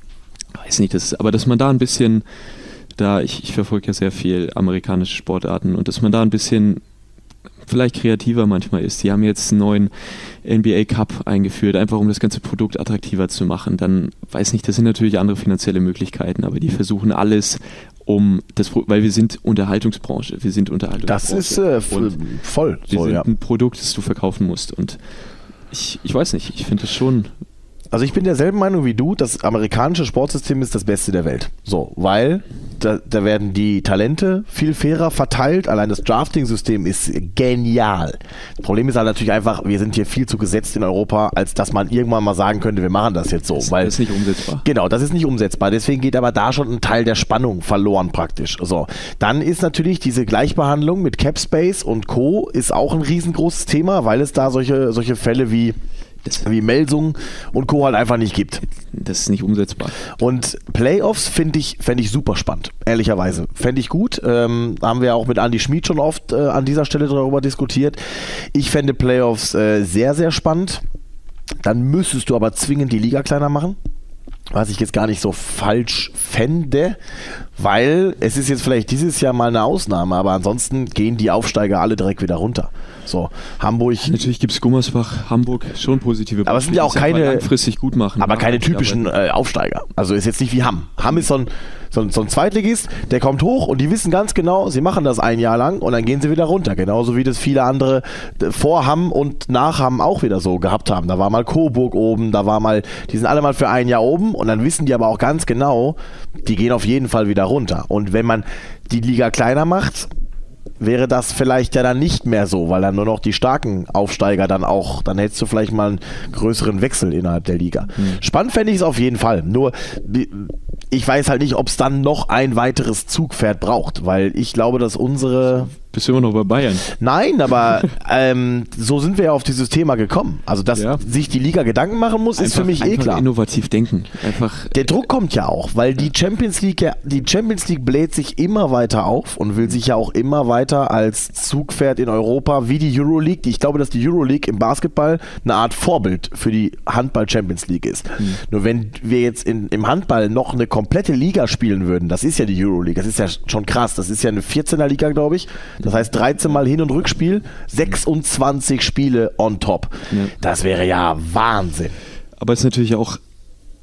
C: weiß nicht, das, aber dass man da ein bisschen, da ich, ich verfolge ja sehr viel amerikanische Sportarten und dass man da ein bisschen vielleicht kreativer manchmal ist. Die haben jetzt einen neuen N B A Cup eingeführt, einfach um das ganze Produkt attraktiver zu machen. Dann, weiß nicht, das sind natürlich andere finanzielle Möglichkeiten, aber die versuchen alles, um das, weil wir sind Unterhaltungsbranche, wir sind Unterhaltungsbranche.
B: Das ist äh, voll
C: wir
B: so,
C: sind
B: ja.
C: ein Produkt, das du verkaufen musst und ich, ich weiß nicht, ich finde das schon...
B: Also ich bin derselben Meinung wie du, das amerikanische Sportsystem ist das Beste der Welt. So, weil da, da werden die Talente viel fairer verteilt. Allein das Drafting-System ist genial. Das Problem ist halt natürlich einfach, wir sind hier viel zu gesetzt in Europa, als dass man irgendwann mal sagen könnte, wir machen das jetzt so.
C: Das,
B: weil,
C: das ist nicht umsetzbar.
B: Genau, das ist nicht umsetzbar. Deswegen geht aber da schon ein Teil der Spannung verloren praktisch. So, dann ist natürlich diese Gleichbehandlung mit Capspace und Co. ist auch ein riesengroßes Thema, weil es da solche, solche Fälle wie Das wie Melsung und Co. halt einfach nicht gibt.
C: Das ist nicht umsetzbar.
B: Und Playoffs finde ich, fände ich super spannend, ehrlicherweise. Fände ich gut. Ähm, haben wir auch mit Andi Schmid schon oft äh, an dieser Stelle darüber diskutiert. Ich fände Playoffs äh, sehr, sehr spannend. Dann müsstest du aber zwingend die Liga kleiner machen. Was ich jetzt gar nicht so falsch fände, weil es ist jetzt vielleicht dieses Jahr mal eine Ausnahme, aber ansonsten gehen die Aufsteiger alle direkt wieder runter. So, Hamburg.
C: Natürlich gibt es Gummersbach, Hamburg, schon positive Beispiele.
B: Aber es sind ja auch keine,
C: langfristig gut machen.
B: Aber keine typischen äh, Aufsteiger. Also ist jetzt nicht wie Hamm. Hamm ist so ein, so, ein, so ein Zweitligist, der kommt hoch und die wissen ganz genau, sie machen das ein Jahr lang und dann gehen sie wieder runter. Genauso wie das viele andere vor Hamm und nach Hamm auch wieder so gehabt haben. Da war mal Coburg oben, da war mal, die sind alle mal für ein Jahr oben und dann wissen die aber auch ganz genau, die gehen auf jeden Fall wieder runter. Und wenn man die Liga kleiner macht, wäre das vielleicht ja dann nicht mehr so, weil dann nur noch die starken Aufsteiger dann auch, dann hättest du vielleicht mal einen größeren Wechsel innerhalb der Liga. Mhm. Spannend fände ich es auf jeden Fall. Nur, ich weiß halt nicht, ob es dann noch ein weiteres Zugpferd braucht, weil ich glaube, dass unsere...
C: Bist du immer noch bei Bayern?
B: Nein, aber ähm, so sind wir ja auf dieses Thema gekommen. Also, dass ja. sich die Liga Gedanken machen muss, einfach, ist für mich eh klar.
C: Innovativ denken. Einfach,
B: der Druck kommt ja auch, weil die Champions League, ja, die Champions League bläht sich immer weiter auf und will sich ja auch immer weiter als Zugpferd in Europa, wie die Euroleague. Die, ich glaube, dass die Euroleague im Basketball eine Art Vorbild für die Handball-Champions League ist. Mhm. Nur wenn wir jetzt in, im Handball noch eine komplette Liga spielen würden, das ist ja die Euroleague, das ist ja schon krass, das ist ja eine vierzehner Liga, glaube ich. Das heißt dreizehn Mal Hin- und Rückspiel, sechsundzwanzig Spiele on top. Ja. Das wäre ja Wahnsinn.
C: Aber es ist natürlich auch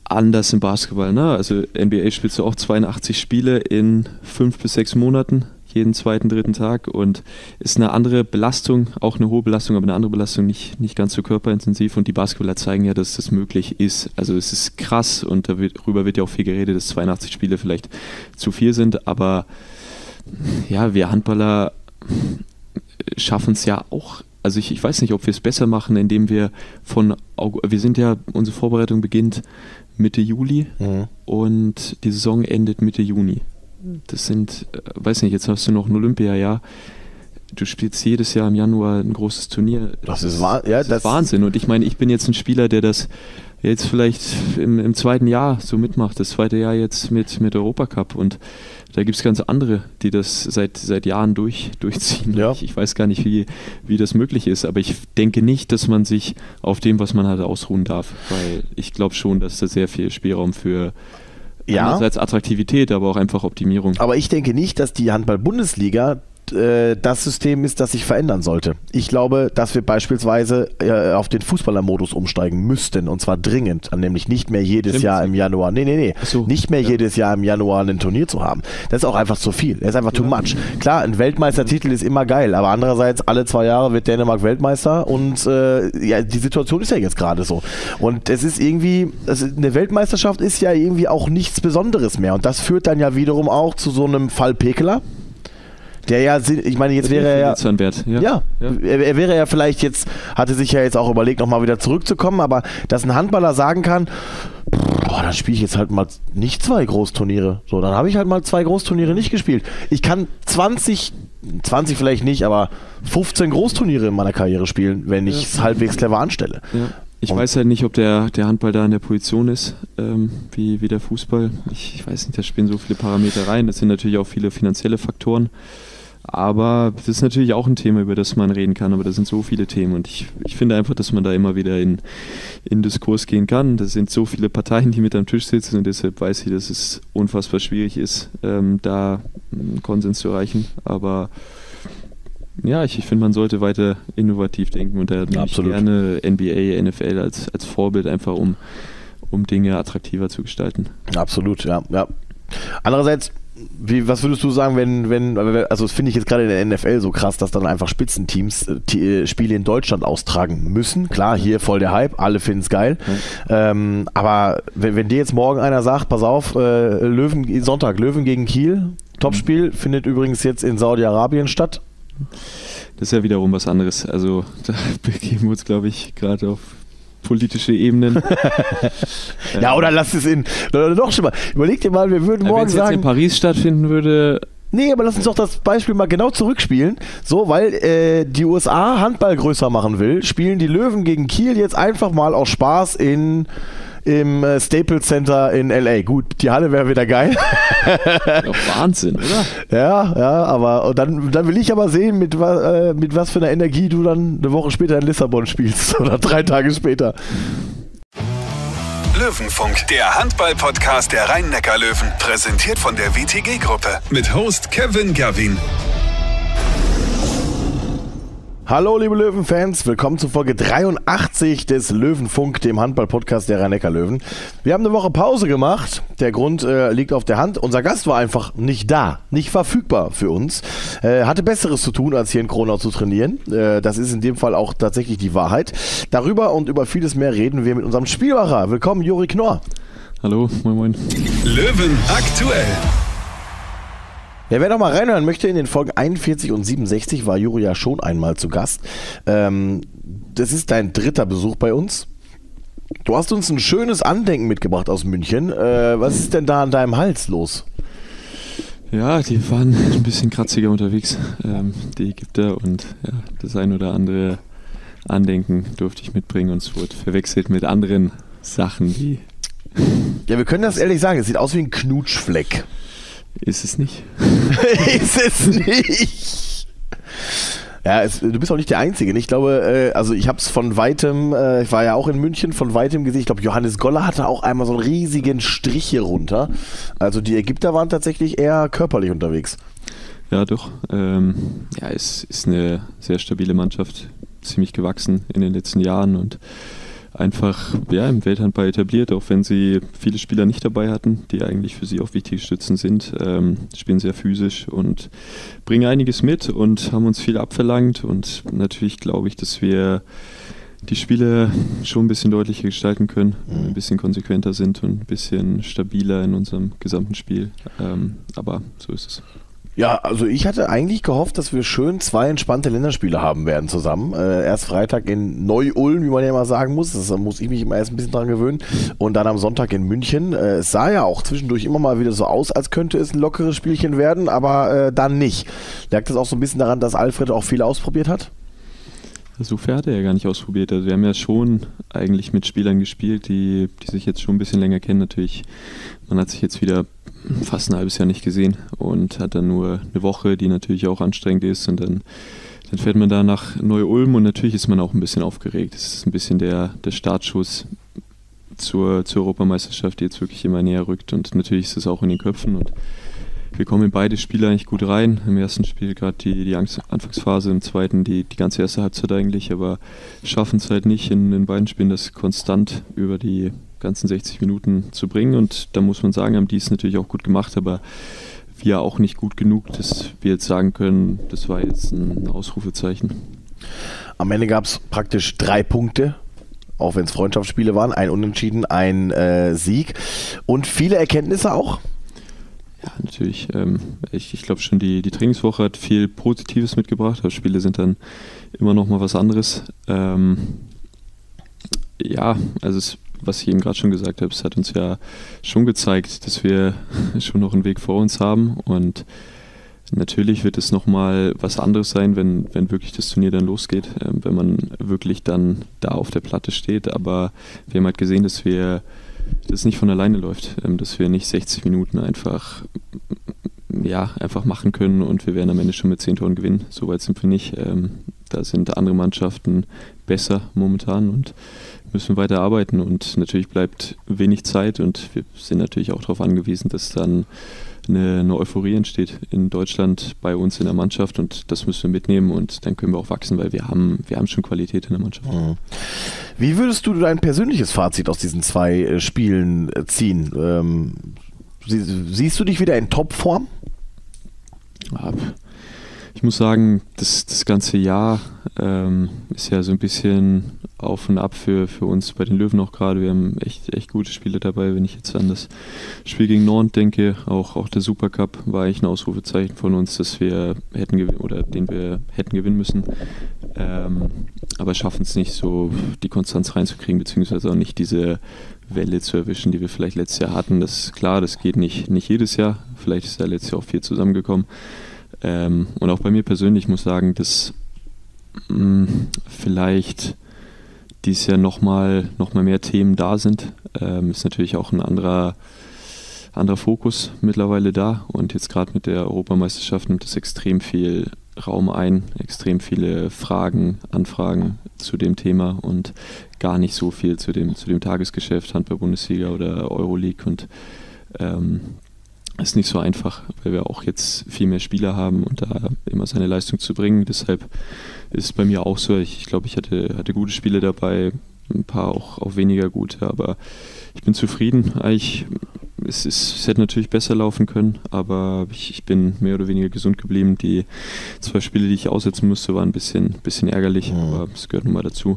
C: anders im Basketball. Ne? Also N B A spielst du auch zweiundachtzig Spiele in fünf bis sechs Monaten. jeden zweiten, dritten Tag und ist eine andere Belastung, auch eine hohe Belastung, aber eine andere Belastung, nicht, nicht ganz so körperintensiv und die Basketballer zeigen ja, dass das möglich ist. Also es ist krass und darüber wird ja auch viel geredet, dass zweiundachtzig Spiele vielleicht zu viel sind, aber ja, wir Handballer schaffen es ja auch. Also ich, ich weiß nicht, ob wir es besser machen, indem wir von, wir sind ja, unsere Vorbereitung beginnt Mitte Juli mhm. und die Saison endet Mitte Juni. Das sind, weiß nicht, jetzt hast du noch ein Olympiajahr. Du spielst jedes Jahr im Januar ein großes Turnier.
B: Das ist, ja, das
C: das ist Wahnsinn. Und ich meine, ich bin jetzt ein Spieler, der das jetzt vielleicht im, im zweiten Jahr so mitmacht. Das zweite Jahr jetzt mit, mit Europacup. Und da gibt es ganz andere, die das seit, seit Jahren durch, durchziehen.
B: Ja.
C: Ich, ich weiß gar nicht, wie, wie das möglich ist. Aber ich denke nicht, dass man sich auf dem, was man hat, ausruhen darf. Weil ich glaube schon, dass da sehr viel Spielraum für
B: ja.
C: einerseits Attraktivität, aber auch einfach Optimierung.
B: Aber ich denke nicht, dass die Handball-Bundesliga das System ist, das sich verändern sollte. Ich glaube, dass wir beispielsweise äh, auf den Fußballermodus umsteigen müssten und zwar dringend, nämlich nicht mehr jedes
C: Stimmt.
B: Jahr im Januar, nee, nee, nee,
C: so,
B: nicht mehr
C: ja.
B: jedes Jahr im Januar ein Turnier zu haben. Das ist auch einfach zu viel. Das ist einfach too much. Klar, ein Weltmeistertitel ist immer geil, aber andererseits alle zwei Jahre wird Dänemark Weltmeister und äh, ja, die Situation ist ja jetzt gerade so. Und es ist irgendwie, es ist, eine Weltmeisterschaft ist ja irgendwie auch nichts Besonderes mehr und das führt dann ja wiederum auch zu so einem Fall Pekeler. Der ja, ich meine, jetzt wäre er ja,
C: ja,
B: ja,
C: ja.
B: Er, er wäre ja vielleicht jetzt, hatte sich ja jetzt auch überlegt, nochmal wieder zurückzukommen, aber dass ein Handballer sagen kann, boah, dann spiele ich jetzt halt mal nicht zwei Großturniere. So, dann habe ich halt mal zwei Großturniere nicht gespielt. Ich kann zwanzig, zwanzig vielleicht nicht, aber fünfzehn Großturniere in meiner Karriere spielen, wenn ich es ja. halbwegs clever anstelle.
C: Ja. Ich Und weiß halt nicht, ob der, der Handball da in der Position ist, ähm, wie, wie der Fußball. Ich, ich weiß nicht, da spielen so viele Parameter rein. Das sind natürlich auch viele finanzielle Faktoren. Aber das ist natürlich auch ein Thema, über das man reden kann, aber da sind so viele Themen und ich, ich finde einfach, dass man da immer wieder in, in Diskurs gehen kann. Das sind so viele Parteien, die mit am Tisch sitzen und deshalb weiß ich, dass es unfassbar schwierig ist, ähm, da einen Konsens zu erreichen. Aber ja, ich, ich finde, man sollte weiter innovativ denken und da nehme ich gerne N B A, N F L als, als Vorbild einfach, um, um Dinge attraktiver zu gestalten.
B: Absolut, ja. ja. Andererseits, Wie, was würdest du sagen, wenn, wenn, also das finde ich jetzt gerade in der N F L so krass, dass dann einfach Spitzenteams die Spiele in Deutschland austragen müssen. Klar, hier voll der Hype, alle finden es geil. Mhm. Ähm, aber wenn, wenn dir jetzt morgen einer sagt, pass auf, äh, Löwen, Sonntag, Löwen gegen Kiel, Topspiel, mhm. findet übrigens jetzt in Saudi-Arabien statt.
C: Das ist ja wiederum was anderes. Also da begeben wir uns, glaube ich, gerade auf politische Ebenen.
B: Ja, oder lass es in, oder noch schon mal, überleg dir mal, wir würden
C: ja,
B: morgen
C: sagen...
B: Wenn es
C: jetzt in Paris stattfinden würde...
B: Nee, aber lass uns doch das Beispiel mal genau zurückspielen. So, weil äh, die U S A Handball größer machen will, spielen die Löwen gegen Kiel jetzt einfach mal aus Spaß in im äh, Staples Center in L A. Gut, die Halle wäre wieder geil.
C: Doch Wahnsinn, oder?
B: Ja, ja, aber und dann, dann will ich aber sehen, mit, äh, mit was für einer Energie du dann eine Woche später in Lissabon spielst oder drei Tage später.
A: Löwenfunk, der Handball-Podcast der Rhein-Neckar-Löwen, präsentiert von der W T G-Gruppe mit Host Kevin Gavin.
B: Hallo liebe Löwen-Fans, willkommen zu Folge dreiundachtzig des Löwenfunk, dem Handball-Podcast der Rhein-Neckar-Löwen. Wir haben eine Woche Pause gemacht, der Grund äh, liegt auf der Hand. Unser Gast war einfach nicht da, nicht verfügbar für uns. Äh, hatte Besseres zu tun, als hier in Kronau zu trainieren. Äh, das ist in dem Fall auch tatsächlich die Wahrheit. Darüber und über vieles mehr reden wir mit unserem Spielmacher. Willkommen, Juri Knorr.
C: Hallo, moin moin.
A: Löwen aktuell.
B: Ja, wer noch mal reinhören möchte, in den Folgen einundvierzig und siebenundsechzig war Juri ja schon einmal zu Gast. Ähm, das ist dein dritter Besuch bei uns. Du hast uns ein schönes Andenken mitgebracht aus München. Äh, was ist denn da an deinem Hals los?
C: Ja, die waren ein bisschen kratziger unterwegs, ähm, die Ägypter, und ja, das ein oder andere Andenken durfte ich mitbringen und es wurde verwechselt mit anderen Sachen wie...
B: Ja, wir können das ehrlich sagen, es sieht aus wie ein Knutschfleck.
C: Ist es nicht.
B: Ist es nicht. Ja, es, du bist auch nicht der Einzige. Ich glaube, äh, also ich habe es von weitem, äh, ich war ja auch in München, von weitem gesehen. Ich glaube, Johannes Goller hatte auch einmal so einen riesigen Strich hier runter. Also die Ägypter waren tatsächlich eher körperlich unterwegs.
C: Ja, doch. Ähm, ja, es ist eine sehr stabile Mannschaft, ziemlich gewachsen in den letzten Jahren und einfach ja, im Welthandball etabliert, auch wenn sie viele Spieler nicht dabei hatten, die eigentlich für sie auch wichtige Stützen sind. Ähm, spielen sehr physisch und bringen einiges mit und haben uns viel abverlangt. Und natürlich glaube ich, dass wir die Spiele schon ein bisschen deutlicher gestalten können, mhm. ein bisschen konsequenter sind und ein bisschen stabiler in unserem gesamten Spiel. Ähm, aber so ist es.
B: Ja, also ich hatte eigentlich gehofft, dass wir schön zwei entspannte Länderspiele haben werden zusammen. Äh, erst Freitag in Neu-Ulm, wie man ja immer sagen muss. Das muss ich mich immer erst ein bisschen dran gewöhnen. Und dann am Sonntag in München. Äh, es sah ja auch zwischendurch immer mal wieder so aus, als könnte es ein lockeres Spielchen werden, aber äh, dann nicht. Lag das auch so ein bisschen daran, dass Alfred auch viel ausprobiert hat?
C: So fair hat er ja gar nicht ausprobiert. Also wir haben ja schon eigentlich mit Spielern gespielt, die, die sich jetzt schon ein bisschen länger kennen. Natürlich, man hat sich jetzt wieder fast ein halbes Jahr nicht gesehen und hat dann nur eine Woche, die natürlich auch anstrengend ist, und dann, dann fährt man da nach Neu-Ulm und natürlich ist man auch ein bisschen aufgeregt. Es ist ein bisschen der, der Startschuss zur, zur Europameisterschaft, die jetzt wirklich immer näher rückt, und natürlich ist es auch in den Köpfen, und wir kommen in beide Spiele eigentlich gut rein. Im ersten Spiel gerade die, die Anfangsphase, im zweiten die, die ganze erste Halbzeit eigentlich, aber schaffen es halt nicht, in, in beiden Spielen das konstant über die ganzen sechzig Minuten zu bringen, und da muss man sagen, haben die es natürlich auch gut gemacht, aber wir auch nicht gut genug, dass wir jetzt sagen können, das war jetzt ein Ausrufezeichen.
B: Am Ende gab es praktisch drei Punkte, auch wenn es Freundschaftsspiele waren, ein Unentschieden, ein äh, Sieg und viele Erkenntnisse auch.
C: Ja, natürlich. Ähm, ich ich glaube schon, die, die Trainingswoche hat viel Positives mitgebracht, aber Spiele sind dann immer noch mal was anderes. Ähm, ja, also es was ich eben gerade schon gesagt habe, es hat uns ja schon gezeigt, dass wir schon noch einen Weg vor uns haben, und natürlich wird es nochmal was anderes sein, wenn, wenn wirklich das Turnier dann losgeht, äh, wenn man wirklich dann da auf der Platte steht, aber wir haben halt gesehen, dass wir das nicht von alleine läuft, ähm, dass wir nicht sechzig Minuten einfach ja, einfach machen können und wir werden am Ende schon mit zehn Toren gewinnen, so weit sind wir nicht. Ähm, da sind andere Mannschaften besser momentan und müssen weiter arbeiten, und natürlich bleibt wenig Zeit und wir sind natürlich auch darauf angewiesen, dass dann eine, eine Euphorie entsteht in Deutschland bei uns in der Mannschaft, und das müssen wir mitnehmen, und dann können wir auch wachsen, weil wir haben, wir haben schon Qualität in der Mannschaft.
B: Wie würdest du dein persönliches Fazit aus diesen zwei äh, Spielen äh, ziehen? Ähm, sie, siehst du dich wieder in Topform?
C: Ja, ich muss sagen, das, das ganze Jahr ähm, ist ja so ein bisschen auf und ab für, für uns bei den Löwen auch gerade. Wir haben echt, echt gute Spiele dabei. Wenn ich jetzt an das Spiel gegen Nantes denke, auch, auch der Supercup war eigentlich ein Ausrufezeichen von uns, dass wir hätten gewin- oder den wir hätten gewinnen müssen. Ähm, aber schaffen es nicht, so die Konstanz reinzukriegen, beziehungsweise auch nicht diese Welle zu erwischen, die wir vielleicht letztes Jahr hatten. Das ist klar, das geht nicht, nicht jedes Jahr. Vielleicht ist da letztes Jahr auch viel zusammengekommen. Ähm, und auch bei mir persönlich muss ich sagen, dass mh, vielleicht dieses Jahr nochmal noch mal mehr Themen da sind. Ähm, ist natürlich auch ein anderer, anderer Fokus mittlerweile da, und jetzt gerade mit der Europameisterschaft nimmt es extrem viel Raum ein, extrem viele Fragen, Anfragen zu dem Thema und gar nicht so viel zu dem, zu dem Tagesgeschäft, Handball-Bundesliga oder Euroleague, und ähm, ist nicht so einfach, weil wir auch jetzt viel mehr Spieler haben und da immer seine Leistung zu bringen. Deshalb ist es bei mir auch so, ich, ich glaube, ich hatte, hatte gute Spiele dabei, ein paar auch, auch weniger gute, aber ich bin zufrieden. Eigentlich, es, ist, es hätte natürlich besser laufen können, aber ich, ich bin mehr oder weniger gesund geblieben. Die zwei Spiele, die ich aussetzen musste, waren ein bisschen, bisschen ärgerlich, mhm. aber es gehört nun mal dazu.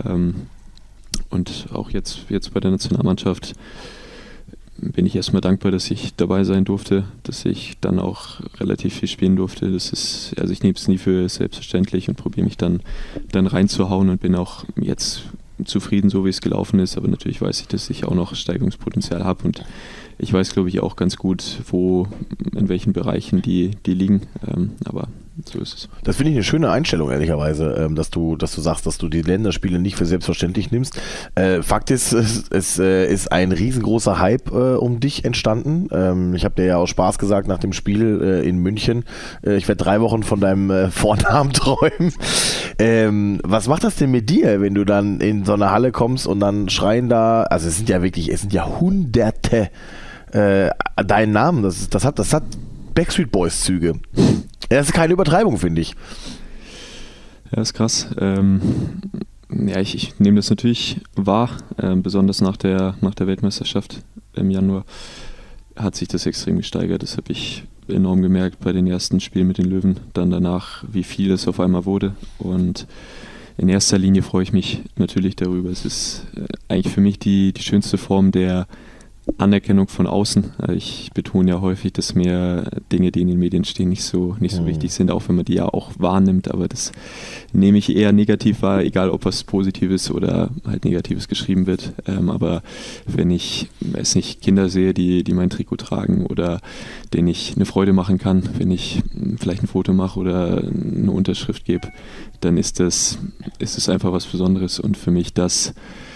C: Und auch jetzt, jetzt bei der Nationalmannschaft bin ich erstmal dankbar, dass ich dabei sein durfte, dass ich dann auch relativ viel spielen durfte. Das ist, also ich nehme es nie für selbstverständlich und probiere mich dann, dann reinzuhauen und bin auch jetzt zufrieden, so wie es gelaufen ist, aber natürlich weiß ich, dass ich auch noch Steigerungspotenzial habe, und ich weiß, glaube ich, auch ganz gut, wo, in welchen Bereichen die, die liegen, ähm, aber so ist es.
B: Das finde ich eine schöne Einstellung, ehrlicherweise, ähm, dass du, dass du sagst, dass du die Länderspiele nicht für selbstverständlich nimmst. Äh, Fakt ist, es, es äh, ist ein riesengroßer Hype äh, um dich entstanden. Ähm, ich habe dir ja auch Spaß gesagt nach dem Spiel äh, in München. Äh, ich werde drei Wochen von deinem äh, Vornamen träumen. Ähm, was macht das denn mit dir, wenn du dann in so eine Halle kommst und dann schreien da, also es sind ja wirklich, es sind ja Hunderte äh, deinen Namen, das, das hat, das hat Backstreet Boys Züge. Das ist keine Übertreibung, finde ich.
C: Ja, ist krass. Ähm, Ja, ich, ich nehme das natürlich wahr, äh, besonders nach der, nach der Weltmeisterschaft im Januar hat sich das extrem gesteigert. Das habe ich enorm gemerkt bei den ersten Spielen mit den Löwen, dann danach, wie viel es auf einmal wurde. Und in erster Linie freue ich mich natürlich darüber. Es ist äh, eigentlich für mich die, die schönste Form der Anerkennung von außen. Ich betone ja häufig, dass mir Dinge, die in den Medien stehen, nicht so, nicht so mhm. wichtig sind, auch wenn man die ja auch wahrnimmt, aber das nehme ich eher negativ wahr, egal ob was Positives oder halt Negatives geschrieben wird. Ähm, aber wenn ich, weiß nicht, Kinder sehe, die, die mein Trikot tragen oder denen ich eine Freude machen kann, wenn ich vielleicht ein Foto mache oder eine Unterschrift gebe, dann ist das, ist das einfach was Besonderes und für mich das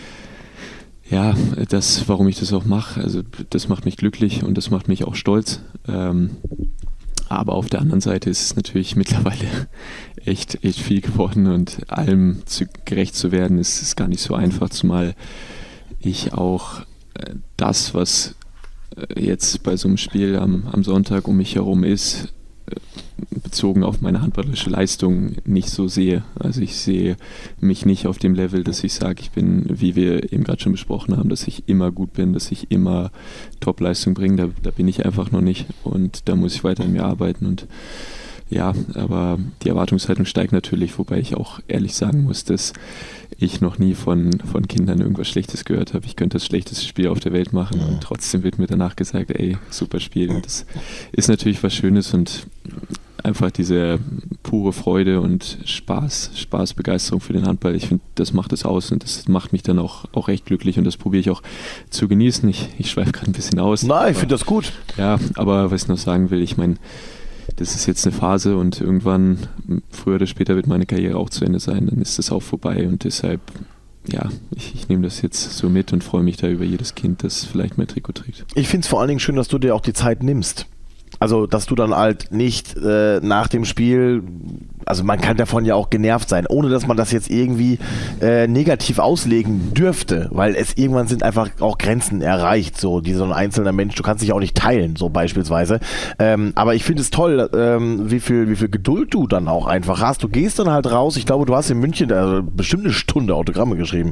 C: Ja, das, warum ich das auch mache, also das macht mich glücklich und das macht mich auch stolz. Ähm, aber auf der anderen Seite ist es natürlich mittlerweile echt, echt viel geworden und allem zu, gerecht zu werden, ist, ist gar nicht so einfach, zumal ich auch äh, das, was äh, jetzt bei so einem Spiel am, am Sonntag um mich herum ist, bezogen auf meine handballerische Leistung nicht so sehe. Also ich sehe mich nicht auf dem Level, dass ich sage, ich bin, wie wir eben gerade schon besprochen haben, dass ich immer gut bin, dass ich immer Top-Leistung bringe. Da, da bin ich einfach noch nicht und da muss ich weiter an mir arbeiten und ja, aber die Erwartungshaltung steigt natürlich, wobei ich auch ehrlich sagen muss, dass ich noch nie von, von Kindern irgendwas Schlechtes gehört habe. Ich könnte das schlechteste Spiel auf der Welt machen und trotzdem wird mir danach gesagt, ey, super Spiel. Und das ist natürlich was Schönes und einfach diese pure Freude und Spaß, Spaß, Begeisterung für den Handball. Ich finde, das macht es aus und das macht mich dann auch, auch echt glücklich und das probiere ich auch zu genießen. Ich, ich schweife gerade ein bisschen aus.
B: Nein, ich finde das gut.
C: Ja, aber was ich noch sagen will, ich meine, das ist jetzt eine Phase und irgendwann, früher oder später wird meine Karriere auch zu Ende sein, dann ist das auch vorbei und deshalb, ja, ich, ich nehme das jetzt so mit und freue mich da über jedes Kind, das vielleicht mein Trikot trägt.
B: Ich finde es vor allen Dingen schön, dass du dir auch die Zeit nimmst. Also, dass du dann halt nicht äh, nach dem Spiel, also man kann davon ja auch genervt sein, ohne dass man das jetzt irgendwie äh, negativ auslegen dürfte, weil es irgendwann sind einfach auch Grenzen erreicht, so, die so ein einzelner Mensch, du kannst dich auch nicht teilen, so beispielsweise. Ähm, aber ich finde es toll, ähm, wie viel, wie viel Geduld du dann auch einfach hast. Du gehst dann halt raus, ich glaube, du hast in München also bestimmt eine Stunde Autogramme geschrieben.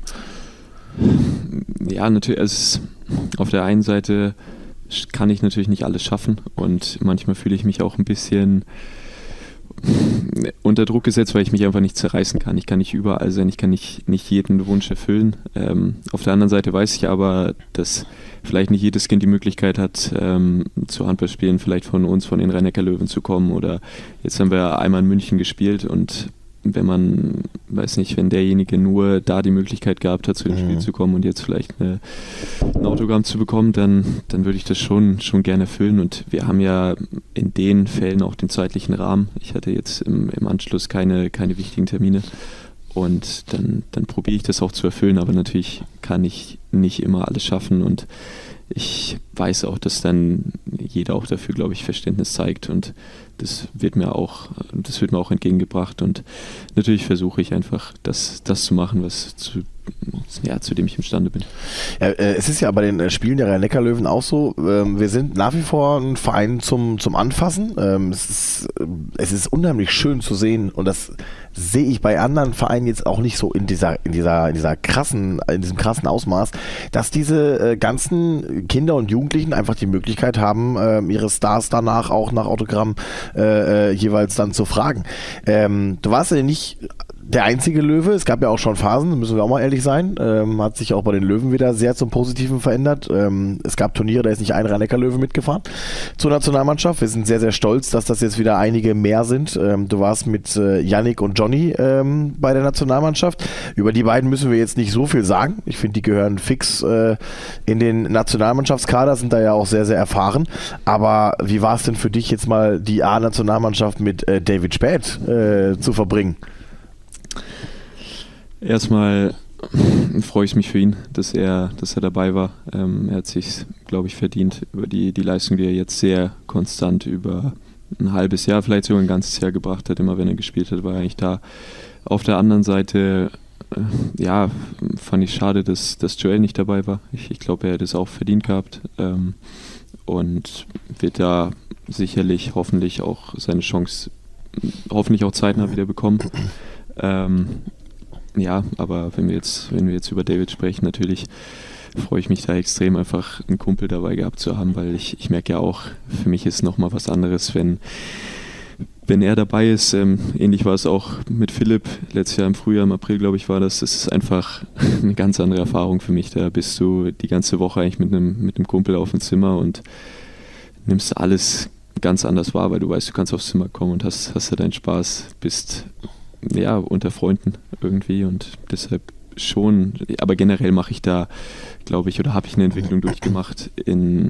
C: Ja, natürlich, es ist auf der einen Seite kann ich natürlich nicht alles schaffen und manchmal fühle ich mich auch ein bisschen unter Druck gesetzt, weil ich mich einfach nicht zerreißen kann. Ich kann nicht überall sein, ich kann nicht, nicht jeden Wunsch erfüllen. Ähm, auf der anderen Seite weiß ich aber, dass vielleicht nicht jedes Kind die Möglichkeit hat, ähm, zu Handballspielen vielleicht von uns, von den Rhein-Neckar-Löwen zu kommen oder jetzt haben wir einmal in München gespielt und wenn man, weiß nicht, wenn derjenige nur da die Möglichkeit gehabt hat, zu dem mhm. Spiel zu kommen und jetzt vielleicht eine, ein Autogramm zu bekommen, dann, dann würde ich das schon, schon gerne erfüllen. Und wir haben ja in den Fällen auch den zeitlichen Rahmen. Ich hatte jetzt im, im Anschluss keine, keine wichtigen Termine und dann, dann probiere ich das auch zu erfüllen, aber natürlich kann ich nicht immer alles schaffen und ich weiß auch, dass dann jeder auch dafür, glaube ich, Verständnis zeigt und das wird mir auch, das wird mir auch entgegengebracht und natürlich versuche ich einfach, das, das zu machen, was zu, ja, zu dem ich imstande bin.
B: Ja, äh, es ist ja bei den äh, Spielen der Rhein-Neckar-Löwen auch so, ähm, wir sind nach wie vor ein Verein zum, zum Anfassen. Ähm, es ist, äh, es ist unheimlich schön zu sehen und das sehe ich bei anderen Vereinen jetzt auch nicht so in dieser, in dieser, in dieser krassen, in diesem krassen Ausmaß, dass diese äh, ganzen Kinder und Jugendlichen einfach die Möglichkeit haben, äh, ihre Stars danach auch nach Autogramm äh, äh, jeweils dann zu fragen. Ähm, du warst ja nicht der einzige Löwe, es gab ja auch schon Phasen, müssen wir auch mal ehrlich sein, ähm, hat sich auch bei den Löwen wieder sehr zum Positiven verändert. Ähm, es gab Turniere, da ist nicht ein Rhein-Neckar-Löwe mitgefahren zur Nationalmannschaft. Wir sind sehr, sehr stolz, dass das jetzt wieder einige mehr sind. Ähm, du warst mit äh, Yannick und Johnny ähm, bei der Nationalmannschaft. Über die beiden müssen wir jetzt nicht so viel sagen. Ich finde, die gehören fix äh, in den Nationalmannschaftskader, sind da ja auch sehr, sehr erfahren. Aber wie war es denn für dich jetzt mal die A-Nationalmannschaft mit äh, David Späth äh, zu verbringen?
C: Erstmal freue ich mich für ihn, dass er, dass er dabei war. Ähm, er hat sich, glaube ich, verdient über die, die Leistung, die er jetzt sehr konstant über ein halbes Jahr, vielleicht sogar ein ganzes Jahr gebracht hat. Immer wenn er gespielt hat, war er eigentlich da. Auf der anderen Seite, äh, ja, fand ich schade, dass, dass Joel nicht dabei war. Ich, ich glaube, er hätte es auch verdient gehabt ähm, und wird da sicherlich hoffentlich auch seine Chance, hoffentlich auch zeitnah wieder bekommen. Ähm, ja, aber wenn wir jetzt, wenn wir jetzt über David sprechen, natürlich freue ich mich da extrem, einfach einen Kumpel dabei gehabt zu haben, weil ich, ich merke ja auch, für mich ist nochmal was anderes, wenn, wenn er dabei ist. Ähm, ähnlich war es auch mit Philipp, letztes Jahr im Frühjahr, im April, glaube ich, war das. Das ist einfach eine ganz andere Erfahrung für mich. Da bist du die ganze Woche eigentlich mit einem, mit einem Kumpel auf dem Zimmer und nimmst alles ganz anders wahr, weil du weißt, du kannst aufs Zimmer kommen und hast, hast da deinen Spaß, bist ja unter Freunden irgendwie und deshalb schon, aber generell mache ich da, glaube ich, oder habe ich eine Entwicklung durchgemacht in,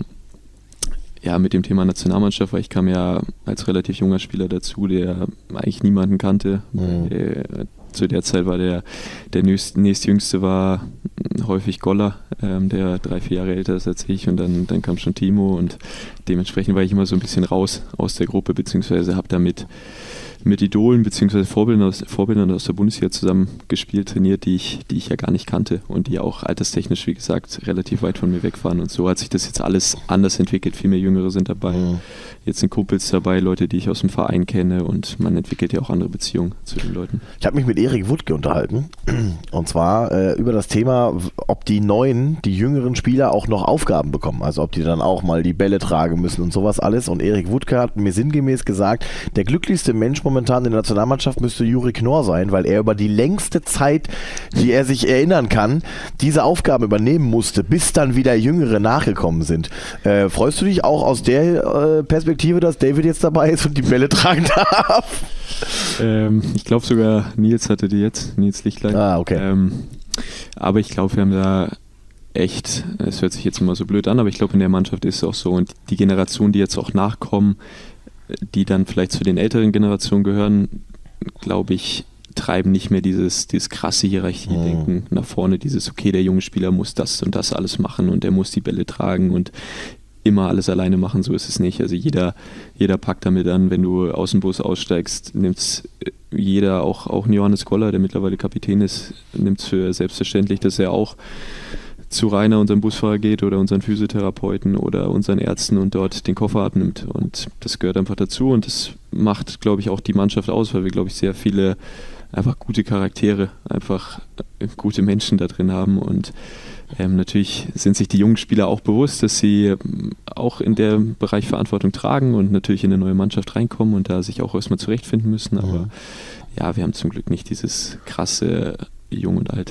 C: ja, mit dem Thema Nationalmannschaft, weil ich kam ja als relativ junger Spieler dazu, der eigentlich niemanden kannte. Mhm. Der, zu der Zeit war der, der nächst, nächstjüngste war häufig Goller, ähm, der drei, vier Jahre älter ist als ich und dann, dann kam schon Timo und dementsprechend war ich immer so ein bisschen raus aus der Gruppe, beziehungsweise habe damit mit Idolen bzw. Vorbildern aus, Vorbildern aus der Bundesliga zusammen gespielt, trainiert, die ich, die ich ja gar nicht kannte und die auch alterstechnisch, wie gesagt, relativ weit von mir weg waren. Und so hat sich das jetzt alles anders entwickelt. Viel mehr Jüngere sind dabei. Mhm. Jetzt sind Kumpels dabei, Leute, die ich aus dem Verein kenne und man entwickelt ja auch andere Beziehungen zu den Leuten.
B: Ich habe mich mit Erik Wuttke unterhalten und zwar äh, über das Thema, ob die neuen, die jüngeren Spieler auch noch Aufgaben bekommen. Also ob die dann auch mal die Bälle tragen müssen und sowas alles. Und Erik Wuttke hat mir sinngemäß gesagt, der glücklichste Mensch momentan in der Nationalmannschaft müsste Juri Knorr sein, weil er über die längste Zeit, die er sich erinnern kann, diese Aufgaben übernehmen musste, bis dann wieder Jüngere nachgekommen sind. Äh, freust du dich auch aus der äh, Perspektive, dass David jetzt dabei ist und die Bälle tragen darf?
C: Ähm, ich glaube sogar, Nils hatte die jetzt, Nils Lichtlein.
B: Ah, okay.
C: Ähm, aber ich glaube, wir haben da echt, es hört sich jetzt immer so blöd an, aber ich glaube, in der Mannschaft ist es auch so und die Generation, die jetzt auch nachkommen, die dann vielleicht zu den älteren Generationen gehören, glaube ich, treiben nicht mehr dieses, dieses krasse Hierarchie-Denken mhm. nach vorne, dieses, okay, der junge Spieler muss das und das alles machen und der muss die Bälle tragen und immer alles alleine machen, so ist es nicht. Also jeder, jeder packt damit an, wenn du aus dem Bus aussteigst, nimmt jeder, auch, auch Johannes Goller, der mittlerweile Kapitän ist, nimmt es für selbstverständlich, dass er auch zu Rainer, unserem Busfahrer, geht oder unseren Physiotherapeuten oder unseren Ärzten und dort den Koffer abnimmt. Und das gehört einfach dazu und das macht, glaube ich, auch die Mannschaft aus, weil wir, glaube ich, sehr viele einfach gute Charaktere, einfach gute Menschen da drin haben und ähm, natürlich sind sich die jungen Spieler auch bewusst, dass sie auch in der Bereich Verantwortung tragen und natürlich in eine neue Mannschaft reinkommen und da sich auch erstmal zurechtfinden müssen, aber mhm. ja, wir haben zum Glück nicht dieses krasse Jung und Alt.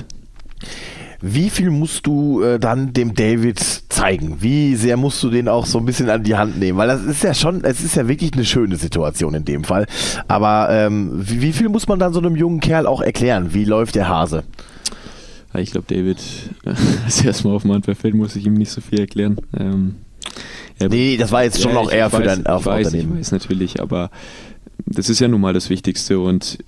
B: Wie viel musst du äh, dann dem David zeigen? Wie sehr musst du den auch so ein bisschen an die Hand nehmen? Weil das ist ja schon, es ist ja wirklich eine schöne Situation in dem Fall. Aber ähm, wie, wie viel muss man dann so einem jungen Kerl auch erklären? Wie läuft der Hase?
C: Ja, ich glaube, David, als er erstmal auf dem Handballfeld, muss ich ihm nicht so viel erklären. Ähm, er,
B: nee, das war jetzt schon
C: ja,
B: noch eher
C: weiß,
B: für dein
C: ich weiß,
B: Unternehmen.
C: Ich weiß natürlich, aber das ist ja nun mal das Wichtigste und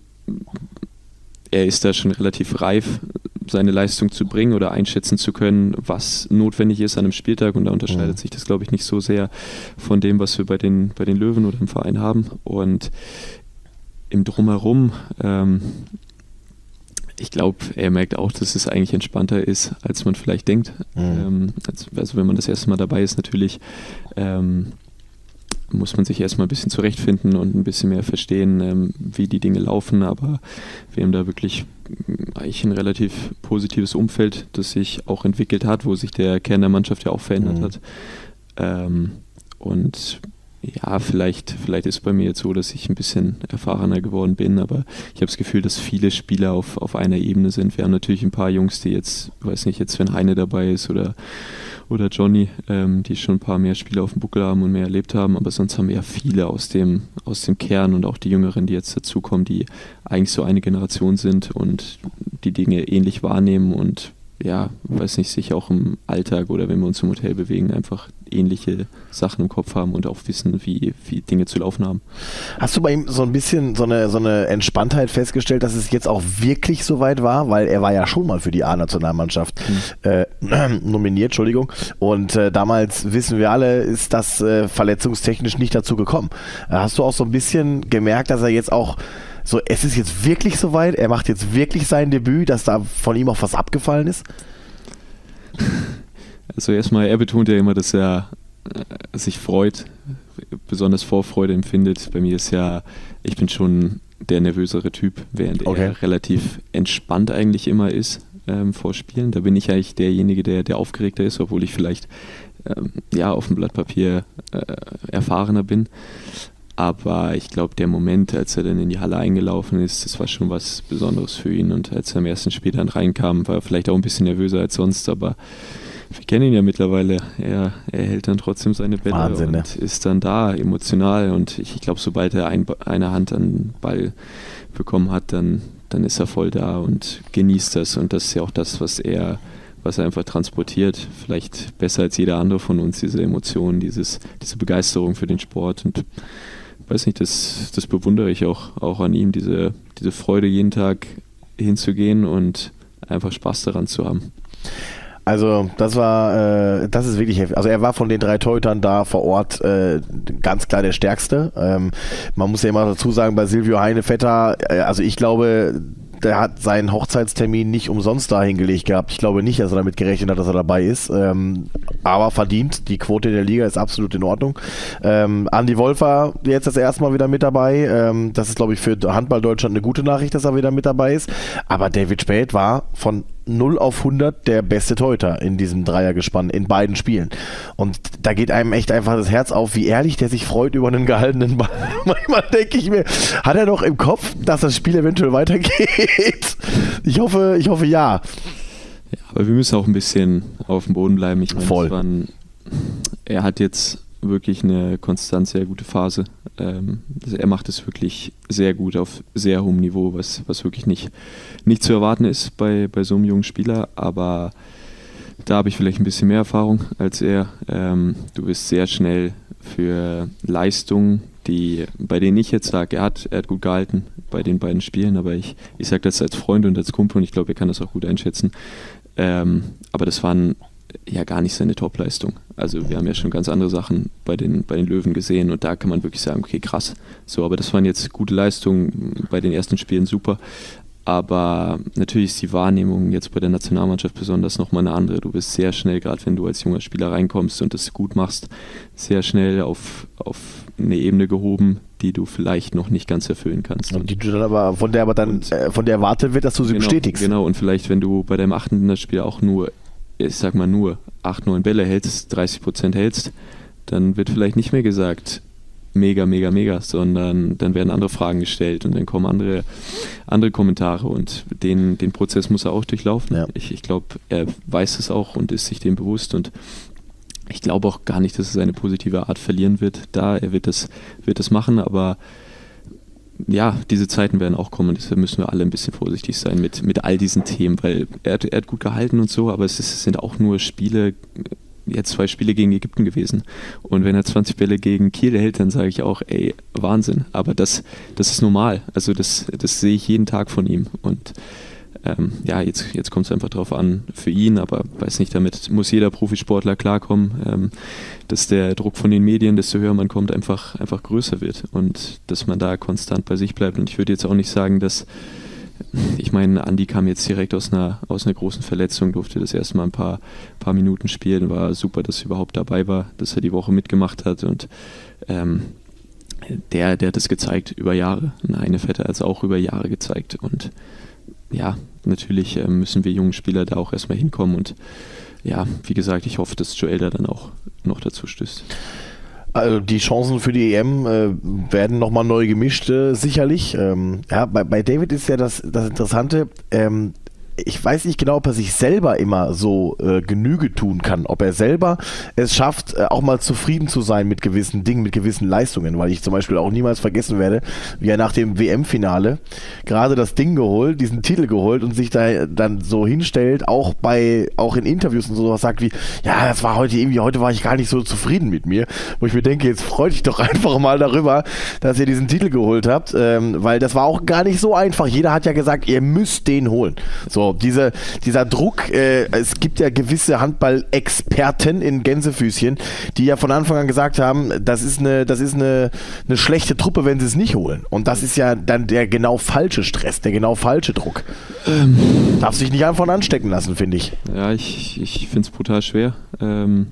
C: er ist da schon relativ reif, seine Leistung zu bringen oder einschätzen zu können, was notwendig ist an einem Spieltag und da unterscheidet mhm. sich das, glaube ich, nicht so sehr von dem, was wir bei den, bei den Löwen oder im Verein haben und im Drumherum ähm, ich glaube, er merkt auch, dass es eigentlich entspannter ist, als man vielleicht denkt. Mhm. Ähm, als, also wenn man das erste Mal dabei ist, natürlich ähm, muss man sich erstmal ein bisschen zurechtfinden und ein bisschen mehr verstehen, ähm, wie die Dinge laufen. Aber wir haben da wirklich eigentlich ein relativ positives Umfeld, das sich auch entwickelt hat, wo sich der Kern der Mannschaft ja auch verändert mhm. hat. Ähm, und ja, vielleicht, vielleicht ist es bei mir jetzt so, dass ich ein bisschen erfahrener geworden bin, aber ich habe das Gefühl, dass viele Spieler auf, auf einer Ebene sind. Wir haben natürlich ein paar Jungs, die jetzt, weiß nicht, jetzt wenn Heine dabei ist oder, oder Johnny, ähm, die schon ein paar mehr Spiele auf dem Buckel haben und mehr erlebt haben, aber sonst haben wir ja viele aus dem, aus dem Kern und auch die Jüngeren, die jetzt dazukommen, die eigentlich so eine Generation sind und die Dinge ähnlich wahrnehmen und ja, weiß nicht, sich auch im Alltag oder wenn wir uns im Hotel bewegen, einfach ähnliche Sachen im Kopf haben und auch wissen, wie, wie Dinge zu laufen haben.
B: Hast du bei ihm so ein bisschen so eine, so eine Entspanntheit festgestellt, dass es jetzt auch wirklich so weit war? Weil er war ja schon mal für die A-Nationalmannschaft mhm. äh, nominiert, Entschuldigung. Und äh, damals, wissen wir alle, ist das äh, verletzungstechnisch nicht dazu gekommen. Äh, hast du auch so ein bisschen gemerkt, dass er jetzt auch so, es ist jetzt wirklich soweit, er macht jetzt wirklich sein Debüt, dass da von ihm auch was abgefallen ist?
C: Also erstmal, er betont ja immer, dass er sich freut, besonders Vorfreude empfindet. Bei mir ist ja, ich bin schon der nervösere Typ, während okay. er relativ entspannt eigentlich immer ist ähm, vor Spielen. Da bin ich eigentlich derjenige, der, der aufgeregter ist, obwohl ich vielleicht ähm, ja, auf dem Blatt Papier äh, erfahrener bin. Aber ich glaube, der Moment, als er dann in die Halle eingelaufen ist, das war schon was Besonderes für ihn. Und als er am ersten Spiel dann reinkam, war er vielleicht auch ein bisschen nervöser als sonst, aber wir kennen ihn ja mittlerweile. Er, er hält dann trotzdem seine Bälle Wahnsinn, und ne? ist dann da, emotional. Und ich, ich glaube, sobald er ein, eine Hand an den Ball bekommen hat, dann, dann ist er voll da und genießt das. Und das ist ja auch das, was er, was er einfach transportiert. Vielleicht besser als jeder andere von uns, diese Emotionen, dieses, diese Begeisterung für den Sport. Und weiß nicht, das, das bewundere ich auch, auch an ihm, diese, diese Freude, jeden Tag hinzugehen und einfach Spaß daran zu haben.
B: Also das war, äh, das ist wirklich heftig. Also er war von den drei Torhütern da vor Ort äh, ganz klar der Stärkste. Ähm, man muss ja immer dazu sagen, bei Silvio Heinevetter, äh, also ich glaube, der hat seinen Hochzeitstermin nicht umsonst da hingelegt gehabt. Ich glaube nicht, dass er damit gerechnet hat, dass er dabei ist. Ähm, aber verdient. Die Quote in der Liga ist absolut in Ordnung. Ähm, Andi Wolf war jetzt das erste Mal wieder mit dabei. Ähm, das ist, glaube ich, für Handball Deutschland eine gute Nachricht, dass er wieder mit dabei ist. Aber David Späth war von null auf hundert der beste Torhüter in diesem Dreiergespann in beiden Spielen. Und da geht einem echt einfach das Herz auf, wie ehrlich der sich freut über einen gehaltenen Ball. Manchmal denke ich mir, hat er noch im Kopf, dass das Spiel eventuell weitergeht? Ich hoffe, ich hoffe ja.
C: Ja, aber wir müssen auch ein bisschen auf dem Boden bleiben. Ich meine,
B: Voll.
C: Waren, er hat jetzt wirklich eine konstant sehr gute Phase. Ähm, also er macht es wirklich sehr gut auf sehr hohem Niveau, was, was wirklich nicht, nicht zu erwarten ist bei, bei so einem jungen Spieler, aber da habe ich vielleicht ein bisschen mehr Erfahrung als er. Ähm, du bist sehr schnell für Leistungen, die, bei denen ich jetzt sage, er hat, er hat gut gehalten bei den beiden Spielen, aber ich, ich sage das als Freund und als Kumpel und ich glaube, er kann das auch gut einschätzen. Ähm, aber das waren ja gar nicht seine Topleistung. Also wir haben ja schon ganz andere Sachen bei den, bei den Löwen gesehen und da kann man wirklich sagen, okay, krass. So, aber das waren jetzt gute Leistungen bei den ersten Spielen, super. Aber natürlich ist die Wahrnehmung jetzt bei der Nationalmannschaft besonders nochmal eine andere. Du bist sehr schnell, gerade wenn du als junger Spieler reinkommst und das gut machst, sehr schnell auf, auf eine Ebene gehoben, die du vielleicht noch nicht ganz erfüllen kannst.
B: Und die du dann aber, von der aber dann, und, äh, von der erwartet wird, dass du sie
C: genau,
B: bestätigst.
C: Genau, und vielleicht, wenn du bei deinem achten Spiel auch nur, ich sag mal nur, acht, neun Bälle hältst, dreißig Prozent hältst, dann wird vielleicht nicht mehr gesagt, mega, mega, mega, sondern dann werden andere Fragen gestellt und dann kommen andere, andere Kommentare und den, den Prozess muss er auch durchlaufen. Ja. Ich, ich glaube, er weiß es auch und ist sich dem bewusst und ich glaube auch gar nicht, dass er seine positive Art verlieren wird. Da, er wird das, wird das machen, aber ja, diese Zeiten werden auch kommen und deshalb müssen wir alle ein bisschen vorsichtig sein mit, mit all diesen Themen, weil er hat, er hat gut gehalten und so, aber es, ist, es sind auch nur Spiele, jetzt zwei Spiele gegen Ägypten gewesen und wenn er zwanzig Bälle gegen Kiel hält, dann sage ich auch, ey, Wahnsinn, aber das, das ist normal, also das, das sehe ich jeden Tag von ihm und ähm, ja, jetzt, jetzt kommt es einfach drauf an für ihn, aber weiß nicht, damit muss jeder Profisportler klarkommen, ähm, dass der Druck von den Medien, desto höher man kommt, einfach, einfach größer wird und dass man da konstant bei sich bleibt und ich würde jetzt auch nicht sagen, dass ich meine, Andi kam jetzt direkt aus einer, aus einer großen Verletzung, durfte das erst mal ein paar, paar Minuten spielen, war super, dass er überhaupt dabei war, dass er die Woche mitgemacht hat und ähm, der, der hat das gezeigt über Jahre, Heinevetter hat es auch über Jahre gezeigt und ja, natürlich äh, müssen wir jungen Spieler da auch erstmal hinkommen und ja, wie gesagt, ich hoffe, dass Joel da dann auch noch dazu stößt.
B: Also die Chancen für die E M äh, werden nochmal neu gemischt, äh, sicherlich. Ähm, ja, bei, bei David ist ja das, das Interessante, ähm, ich weiß nicht genau, ob er sich selber immer so äh, Genüge tun kann, ob er selber es schafft, äh, auch mal zufrieden zu sein mit gewissen Dingen, mit gewissen Leistungen, weil ich zum Beispiel auch niemals vergessen werde, wie er nach dem W M-Finale gerade das Ding geholt, diesen Titel geholt und sich da dann so hinstellt, auch bei, auch in Interviews und sowas sagt wie, ja, das war heute irgendwie, heute war ich gar nicht so zufrieden mit mir, wo ich mir denke, jetzt freut dich doch einfach mal darüber, dass ihr diesen Titel geholt habt, ähm, weil das war auch gar nicht so einfach. Jeder hat ja gesagt, ihr müsst den holen. So, Diese, dieser Druck, äh, es gibt ja gewisse Handball-Experten in Gänsefüßchen, die ja von Anfang an gesagt haben, das ist eine, das ist eine, eine schlechte Truppe, wenn sie es nicht holen. Und das ist ja dann der genau falsche Stress, der genau falsche Druck. Ähm, Darf sich nicht einfach anstecken lassen, finde ich.
C: Ja, ich, ich finde es brutal schwer. Ähm,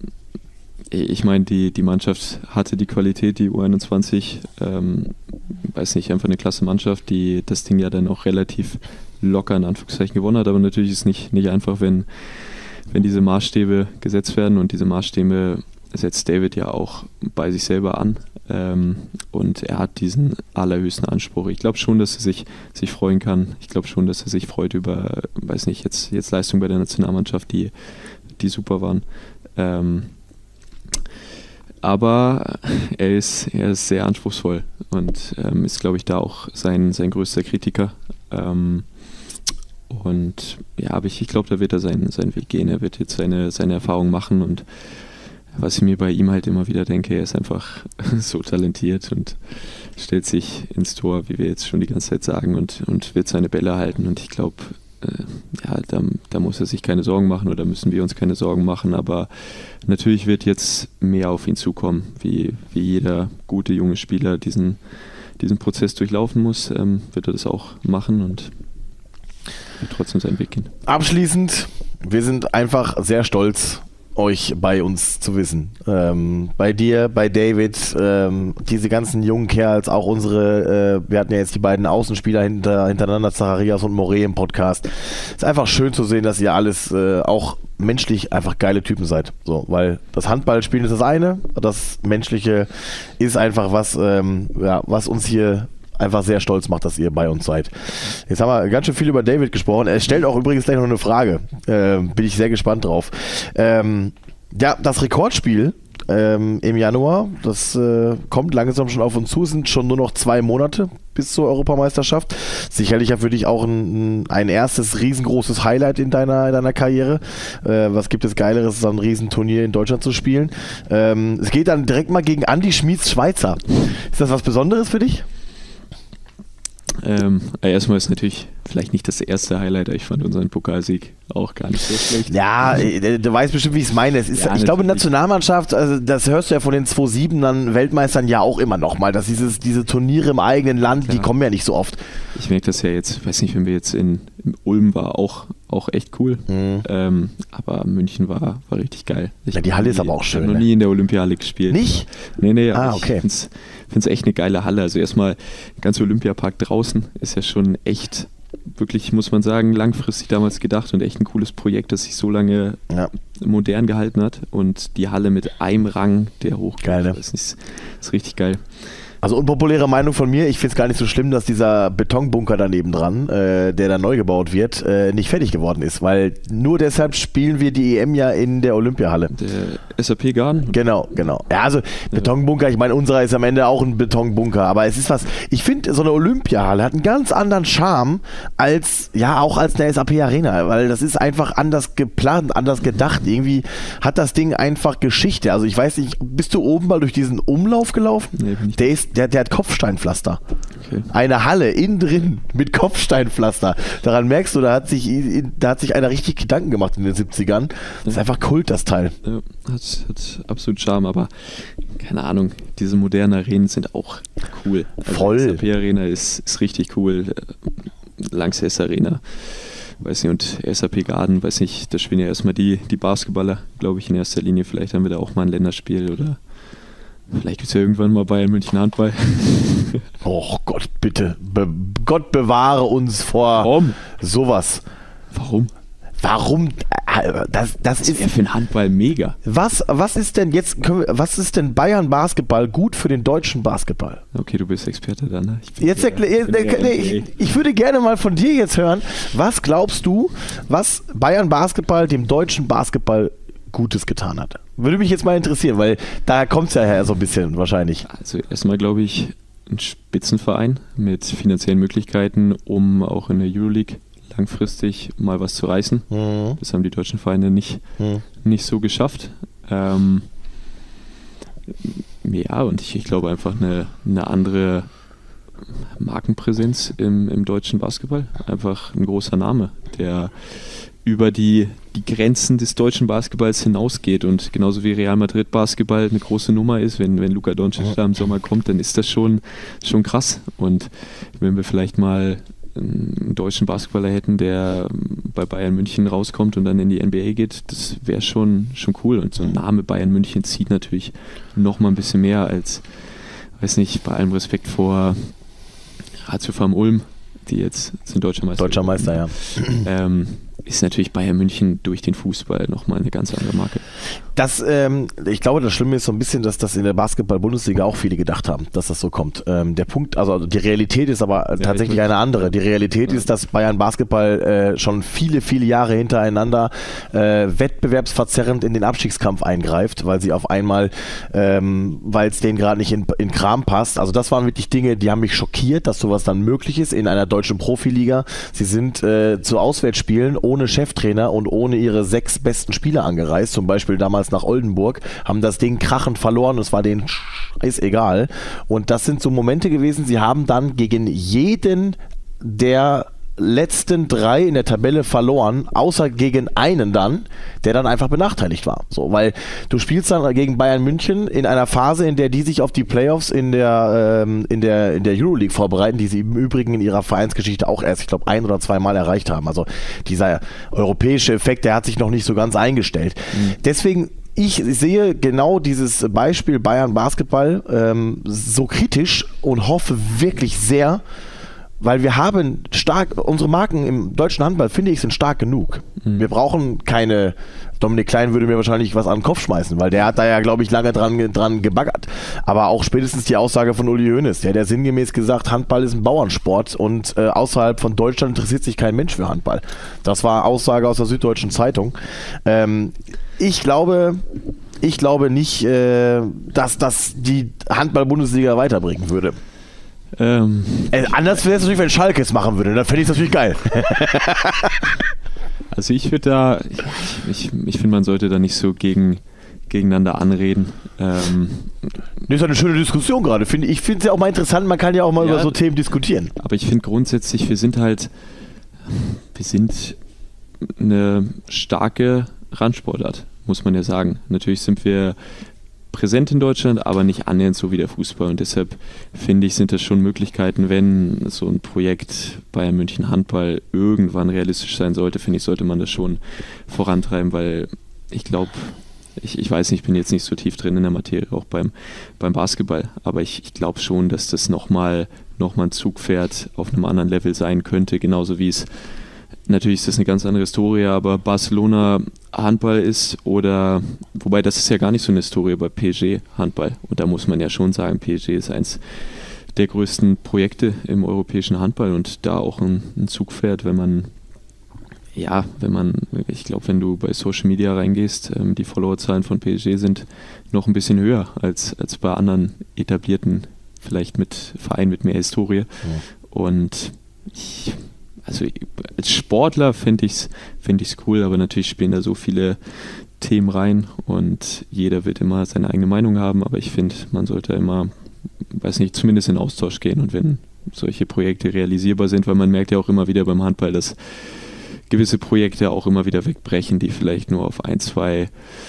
C: ich meine, die, die Mannschaft hatte die Qualität, die U einundzwanzig, ähm, weiß nicht, einfach eine klasse Mannschaft, die das Ding ja dann auch relativ locker in Anführungszeichen gewonnen hat, aber natürlich ist es nicht, nicht einfach, wenn, wenn diese Maßstäbe gesetzt werden und diese Maßstäbe setzt David ja auch bei sich selber an ähm, und er hat diesen allerhöchsten Anspruch. Ich glaube schon, dass er sich, sich freuen kann. Ich glaube schon, dass er sich freut über, weiß nicht, jetzt, jetzt Leistung bei der Nationalmannschaft, die, die super waren. Ähm, aber er ist, er ist sehr anspruchsvoll und ähm, ist, glaube ich, da auch sein, sein größter Kritiker. Ähm, und ja, aber ich, ich glaube, da wird er seinen, seinen Weg gehen. Er wird jetzt seine, seine Erfahrung machen und was ich mir bei ihm halt immer wieder denke, er ist einfach so talentiert und stellt sich ins Tor, wie wir jetzt schon die ganze Zeit sagen, und, und wird seine Bälle halten. Und ich glaube, äh, ja, da, da muss er sich keine Sorgen machen oder müssen wir uns keine Sorgen machen. Aber natürlich wird jetzt mehr auf ihn zukommen, wie, wie jeder gute junge Spieler diesen, diesen Prozess durchlaufen muss, ähm, wird er das auch machen und wird trotzdem seinen Weg gehen.
B: Abschließend, wir sind einfach sehr stolz, euch bei uns zu wissen. Ähm, bei dir, bei David, ähm, diese ganzen jungen Kerls, auch unsere, äh, wir hatten ja jetzt die beiden Außenspieler hinter, hintereinander, Zacharias und Moré im Podcast. Ist einfach schön zu sehen, dass ihr alles äh, auch menschlich einfach geile Typen seid. So, weil das Handballspielen ist das eine, das Menschliche ist einfach was, ähm, ja, was uns hier einfach sehr stolz macht, dass ihr bei uns seid. Jetzt haben wir ganz schön viel über David gesprochen. Er stellt auch übrigens gleich noch eine Frage. Äh, bin ich sehr gespannt drauf. Ähm, ja, das Rekordspiel ähm, im Januar, das äh, kommt langsam schon auf uns zu. Es sind schon nur noch zwei Monate bis zur Europameisterschaft. Sicherlich ja für dich auch ein, ein erstes riesengroßes Highlight in deiner, in deiner Karriere. Äh, was gibt es Geileres, so ein Riesenturnier in Deutschland zu spielen? Ähm, es geht dann direkt mal gegen Andi Schmieds Schweizer. Ist das was Besonderes für dich?
C: Ähm, erstmal ist natürlich vielleicht nicht das erste Highlight, aber ich fand unseren Pokalsieg auch gar nicht so schlecht.
B: Ja, du weißt bestimmt, wie ich es meine. Es ist, ja, ich glaube, Nationalmannschaft, also das hörst du ja von den zwei sieben Weltmeistern ja auch immer noch mal, dass dieses, diese Turniere im eigenen Land, ja, die kommen ja nicht so oft.
C: Ich merke das ja jetzt, weiß nicht, wenn wir jetzt in, in Ulm war, auch, auch echt cool. Mhm. Ähm, aber München war, war richtig geil. Ich
B: ja, die Halle nie, ist aber auch schön.
C: Ich habe noch
B: ne?
C: nie in der Olympiahalle gespielt.
B: Nicht?
C: Nee, nee,
B: ah, okay.
C: ich finde es echt eine geile Halle. Also erstmal, der ganze Olympiapark draußen ist ja schon echt, wirklich, muss man sagen, langfristig damals gedacht und echt ein cooles Projekt, das sich so lange ja. modern gehalten hat. Und die Halle mit einem Rang, der hochgeht.
B: Geil, ne?
C: Das ist, ist richtig geil.
B: Also unpopuläre Meinung von mir, ich finde es gar nicht so schlimm, dass dieser Betonbunker daneben dran, äh, der da neu gebaut wird, äh, nicht fertig geworden ist, weil nur deshalb spielen wir die E M ja in der Olympiahalle.
C: Der S A P Garden?
B: Genau, genau. Ja, also Betonbunker, ich meine, unserer ist am Ende auch ein Betonbunker, aber es ist was, ich finde, so eine Olympiahalle hat einen ganz anderen Charme als, ja, auch als eine S A P Arena, weil das ist einfach anders geplant, anders gedacht. Irgendwie hat das Ding einfach Geschichte. Also ich weiß nicht, bist du oben mal durch diesen Umlauf gelaufen?
C: Nee, bin ich
B: der ist Der, der hat Kopfsteinpflaster.
C: Okay.
B: Eine Halle innen drin mit Kopfsteinpflaster. Daran merkst du, da hat sich, da hat sich einer richtig Gedanken gemacht in den siebzigern. Das ist einfach Kult, das Teil.
C: Ja, hat, hat absolut Charme, aber keine Ahnung, diese modernen Arenen sind auch cool. Also
B: voll.
C: Die S A P Arena ist, ist richtig cool. Lanxess Arena, weiß nicht, und S A P Garden, weiß nicht, da spielen ja erstmal die, die Basketballer, glaube ich, in erster Linie. Vielleicht haben wir da auch mal ein Länderspiel oder vielleicht gibt es ja irgendwann mal Bayern München Handball.
B: Oh Gott, bitte. Be- Gott bewahre uns vor
C: Warum?
B: sowas.
C: Warum?
B: Warum? Das, das,
C: das
B: ist
C: für den Handball mega.
B: Was, was ist denn jetzt, können wir, was ist denn Bayern Basketball gut für den deutschen Basketball?
C: Okay, du bist Experte dann, ne?
B: Ich, jetzt erklär, nee, ich, ich würde gerne mal von dir jetzt hören, was glaubst du, was Bayern Basketball dem deutschen Basketball Gutes getan hat? Würde mich jetzt mal interessieren, weil da kommt es ja her so ein bisschen wahrscheinlich.
C: Also erstmal glaube ich, ein Spitzenverein mit finanziellen Möglichkeiten, um auch in der Euroleague langfristig mal was zu reißen. Mhm. Das haben die deutschen Vereine nicht, mhm. nicht so geschafft. Ähm, ja, und ich, ich glaube einfach eine, eine andere Markenpräsenz im, im deutschen Basketball. Einfach ein großer Name, der über die, die Grenzen des deutschen Basketballs hinausgeht und genauso wie Real Madrid Basketball eine große Nummer ist, wenn, wenn Luka Doncic da im Sommer kommt, dann ist das schon, schon krass. Und wenn wir vielleicht mal einen deutschen Basketballer hätten, der bei Bayern München rauskommt und dann in die N B A geht, das wäre schon, schon cool. Und so ein Name Bayern München zieht natürlich noch mal ein bisschen mehr als, weiß nicht, bei allem Respekt vor Ratio Farm Ulm, die jetzt sind Deutscher Meister.
B: Deutscher Meister, ja.
C: Ähm, ist natürlich Bayern München durch den Fußball nochmal eine ganz andere Marke.
B: Das, ähm, ich glaube, das Schlimme ist so ein bisschen, dass das in der Basketball-Bundesliga auch viele gedacht haben, dass das so kommt. Ähm, der Punkt, also die Realität ist aber ja, tatsächlich eine andere. Die Realität ja. ist, dass Bayern Basketball äh, schon viele, viele Jahre hintereinander äh, wettbewerbsverzerrend in den Abstiegskampf eingreift, weil sie auf einmal, ähm, weil es denen gerade nicht in, in Kram passt. Also das waren wirklich Dinge, die haben mich schockiert, dass sowas dann möglich ist in einer deutschen Profiliga. Sie sind äh, zu Auswärtsspielen ohne Cheftrainer und ohne ihre sechs besten Spieler angereist, zum Beispiel damals nach Oldenburg, haben das Ding krachend verloren, es war denen scheißegal. Und das sind so Momente gewesen, sie haben dann gegen jeden der letzten drei in der Tabelle verloren, außer gegen einen dann, der dann einfach benachteiligt war. So, weil du spielst dann gegen Bayern München in einer Phase, in der die sich auf die Playoffs in der, ähm, in der, in der Euroleague vorbereiten, die sie im Übrigen in ihrer Vereinsgeschichte auch erst, ich glaube, ein oder zweimal erreicht haben. Also dieser europäische Effekt, der hat sich noch nicht so ganz eingestellt. Mhm. Deswegen ich sehe genau dieses Beispiel Bayern Basketball ähm, so kritisch und hoffe wirklich sehr, weil wir haben stark, unsere Marken im deutschen Handball, finde ich, sind stark genug. Mhm. Wir brauchen keine, Dominik Klein würde mir wahrscheinlich was an den Kopf schmeißen, weil der hat da ja, glaube ich, lange dran, dran gebaggert. Aber auch spätestens die Aussage von Uli Hoeneß, der hat sinngemäß gesagt, Handball ist ein Bauernsport und äh, außerhalb von Deutschland interessiert sich kein Mensch für Handball. Das war Aussage aus der Süddeutschen Zeitung. Ähm, ich glaube... Ich glaube nicht, äh, dass das die Handball-Bundesliga weiterbringen würde. Ähm, äh, anders wäre es natürlich, wenn Schalke es machen würde. Dann fände ich es natürlich geil.
C: Also ich würde da, ich, ich, ich finde, man sollte da nicht so gegen, gegeneinander anreden. Ähm,
B: das ist eine schöne Diskussion gerade. Ich finde es ja auch mal interessant, man kann ja auch mal ja, über so Themen diskutieren.
C: Aber ich finde grundsätzlich, wir sind halt, wir sind eine starke Randsportart, muss man ja sagen. Natürlich sind wir präsent in Deutschland, aber nicht annähernd so wie der Fußball. Und deshalb finde ich, sind das schon Möglichkeiten, wenn so ein Projekt Bayern München Handball irgendwann realistisch sein sollte, finde ich, sollte man das schon vorantreiben, weil ich glaube, ich, ich weiß nicht, ich bin jetzt nicht so tief drin in der Materie, auch beim, beim Basketball, aber ich, ich glaube schon, dass das nochmal noch mal ein Zugpferd auf einem anderen Level sein könnte, genauso wie es natürlich ist das eine ganz andere Historie, aber Barcelona Handball ist oder, wobei das ist ja gar nicht so eine Historie bei P S G Handball. Und da muss man ja schon sagen, P S G ist eins der größten Projekte im europäischen Handball und da auch ein, ein Zugpferd, wenn man, ja, wenn man, ich glaube, wenn du bei Social Media reingehst, ähm, die Followerzahlen von P S G sind noch ein bisschen höher als, als bei anderen etablierten, vielleicht mit Vereinen mit mehr Historie. Ja. Und ich Also als Sportler finde ich es find ich's cool, aber natürlich spielen da so viele Themen rein und jeder wird immer seine eigene Meinung haben, aber ich finde, man sollte immer, weiß nicht, zumindest in Austausch gehen und wenn solche Projekte realisierbar sind, weil man merkt ja auch immer wieder beim Handball, dass gewisse Projekte auch immer wieder wegbrechen, die vielleicht nur auf ein, zwei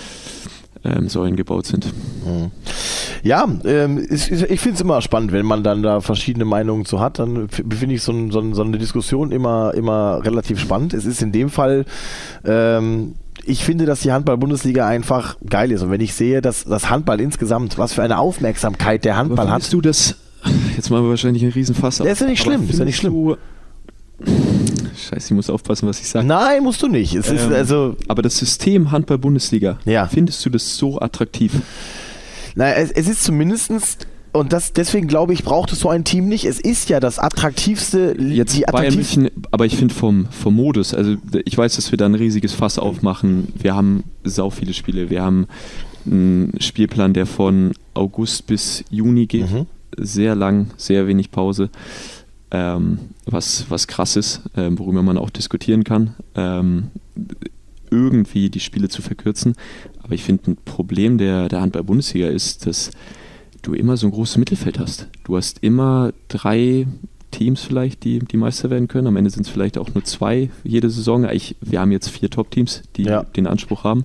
C: ähm, Säulen gebaut sind.
B: Mhm. Ja, ähm, ist, ist, ich finde es immer spannend, wenn man dann da verschiedene Meinungen zu hat, dann finde ich so, ein, so, ein, so eine Diskussion immer, immer relativ spannend. Es ist in dem Fall, ähm, ich finde, dass die Handball-Bundesliga einfach geil ist und wenn ich sehe, dass das Handball insgesamt, was für eine Aufmerksamkeit der Handball hat.
C: Du das, jetzt machen wir wahrscheinlich einen Riesenfass auf.
B: Das ist ja nicht schlimm, ist ja nicht schlimm. Du,
C: Scheiße, ich muss aufpassen, was ich sage.
B: Nein, musst du nicht. Es ähm, ist also
C: aber das System Handball-Bundesliga,
B: ja.
C: Findest du das so attraktiv?
B: Na, es, es ist zumindestens, und das, deswegen glaube ich, braucht es so ein Team nicht. Es ist ja das attraktivste,
C: jetzt die Bayern München, aber ich finde vom, vom Modus, also ich weiß, dass wir da ein riesiges Fass aufmachen. Wir haben sau viele Spiele. Wir haben einen Spielplan, der von August bis Juni geht. Mhm. Sehr lang, sehr wenig Pause. Ähm, was, was krass ist, äh, worüber man auch diskutieren kann. Ähm, irgendwie die Spiele zu verkürzen. Aber ich finde, ein Problem der, der Handball-Bundesliga ist, dass du immer so ein großes Mittelfeld hast. Du hast immer drei Teams vielleicht, die, die Meister werden können. Am Ende sind es vielleicht auch nur zwei jede Saison. Ich, wir haben jetzt vier Top-Teams, die ja. den Anspruch haben.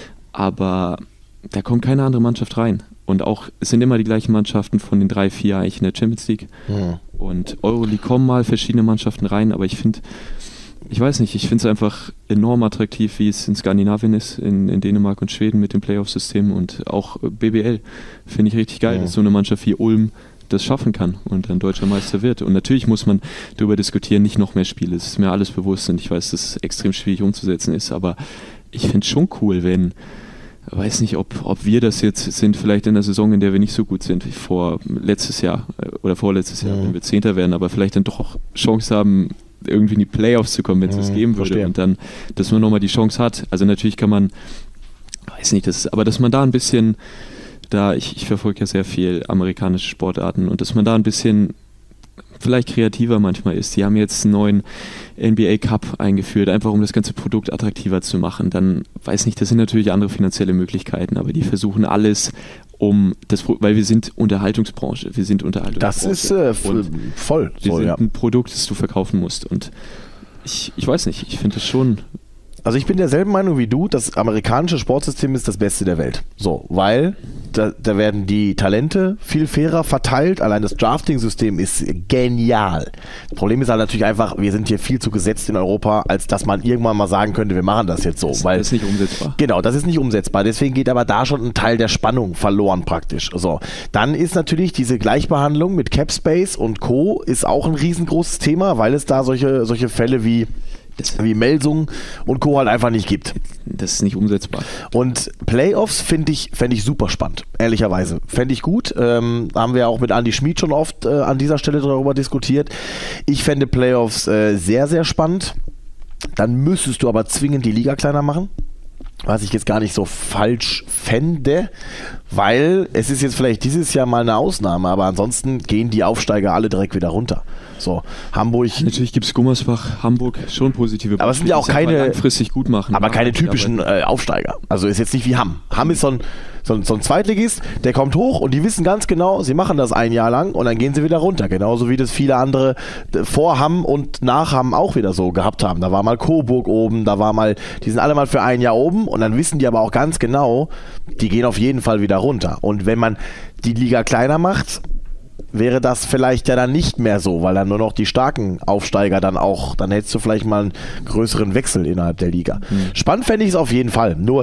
C: Aber da kommt keine andere Mannschaft rein. Und auch, es sind immer die gleichen Mannschaften von den drei, vier eigentlich in der Champions League. Ja. Und Euroleague kommen mal verschiedene Mannschaften rein, aber ich finde, ich weiß nicht, ich finde es einfach enorm attraktiv, wie es in Skandinavien ist, in, in Dänemark und Schweden mit dem Playoff-System und auch B B L finde ich richtig geil, ja. dass so eine Mannschaft wie Ulm das schaffen kann und dann deutscher Meister wird. Und natürlich muss man darüber diskutieren, nicht noch mehr Spiele. Das ist mir alles bewusst und ich weiß, dass es extrem schwierig umzusetzen ist, aber ich finde es schon cool, wenn, weiß nicht, ob, ob wir das jetzt sind, vielleicht in der Saison, in der wir nicht so gut sind wie vor letztes Jahr oder vorletztes Jahr, mhm. wenn wir Zehnter werden, aber vielleicht dann doch auch Chance haben, irgendwie in die Playoffs zu kommen, wenn es mhm, das geben würde. Verstehe. Und dann, dass man nochmal die Chance hat. Also natürlich kann man, weiß nicht, das, aber dass man da ein bisschen, da, ich, ich verfolge ja sehr viel amerikanische Sportarten und dass man da ein bisschen vielleicht kreativer manchmal ist. Die haben jetzt einen neuen N B A Cup eingeführt, einfach um das ganze Produkt attraktiver zu machen. Dann, weiß nicht, das sind natürlich andere finanzielle Möglichkeiten, aber die versuchen alles, um das, weil wir sind Unterhaltungsbranche, wir sind Unterhaltungsbranche.
B: Das ist äh, voll
C: wir
B: so,
C: sind
B: ja.
C: ein Produkt, das du verkaufen musst und ich, ich weiß nicht, ich finde das schon...
B: Also ich bin derselben Meinung wie du, das amerikanische Sportsystem ist das Beste der Welt. So, weil da, da werden die Talente viel fairer verteilt. Allein das Drafting-System ist genial. Das Problem ist halt natürlich einfach, wir sind hier viel zu gesetzt in Europa, als dass man irgendwann mal sagen könnte, wir machen das jetzt so.
C: Das,
B: weil,
C: das ist nicht umsetzbar.
B: Genau, das ist nicht umsetzbar. Deswegen geht aber da schon ein Teil der Spannung verloren praktisch. So, dann ist natürlich diese Gleichbehandlung mit Cap Space und Co. ist auch ein riesengroßes Thema, weil es da solche, solche Fälle wie wie Melsung und Co. halt einfach nicht gibt.
C: Das ist nicht umsetzbar.
B: Und Playoffs finde ich, fände ich super spannend, ehrlicherweise. Fände ich gut. Ähm, haben wir auch mit Andi Schmid schon oft äh, an dieser Stelle darüber diskutiert. Ich fände Playoffs äh, sehr, sehr spannend. Dann müsstest du aber zwingend die Liga kleiner machen. Was ich jetzt gar nicht so falsch fände, weil es ist jetzt vielleicht dieses Jahr mal eine Ausnahme, aber ansonsten gehen die Aufsteiger alle direkt wieder runter. So, Hamburg.
C: Natürlich gibt es Gummersbach, Hamburg schon positive Beispiele,
B: aber es sind ja auch keine
C: langfristig gut machen.
B: Aber keine typischen äh, Aufsteiger. Also ist jetzt nicht wie Hamm. Hamm ist so ein, so, ein, so ein Zweitligist, der kommt hoch und die wissen ganz genau, sie machen das ein Jahr lang und dann gehen sie wieder runter. Genauso wie das viele andere vor Hamm und nach Hamm auch wieder so gehabt haben. Da war mal Coburg oben, da war mal, die sind alle mal für ein Jahr oben und dann wissen die aber auch ganz genau, die gehen auf jeden Fall wieder runter. Und wenn man die Liga kleiner macht, wäre das vielleicht ja dann nicht mehr so, weil dann nur noch die starken Aufsteiger dann auch, dann hättest du vielleicht mal einen größeren Wechsel innerhalb der Liga. Mhm. Spannend fände ich es auf jeden Fall. Nur,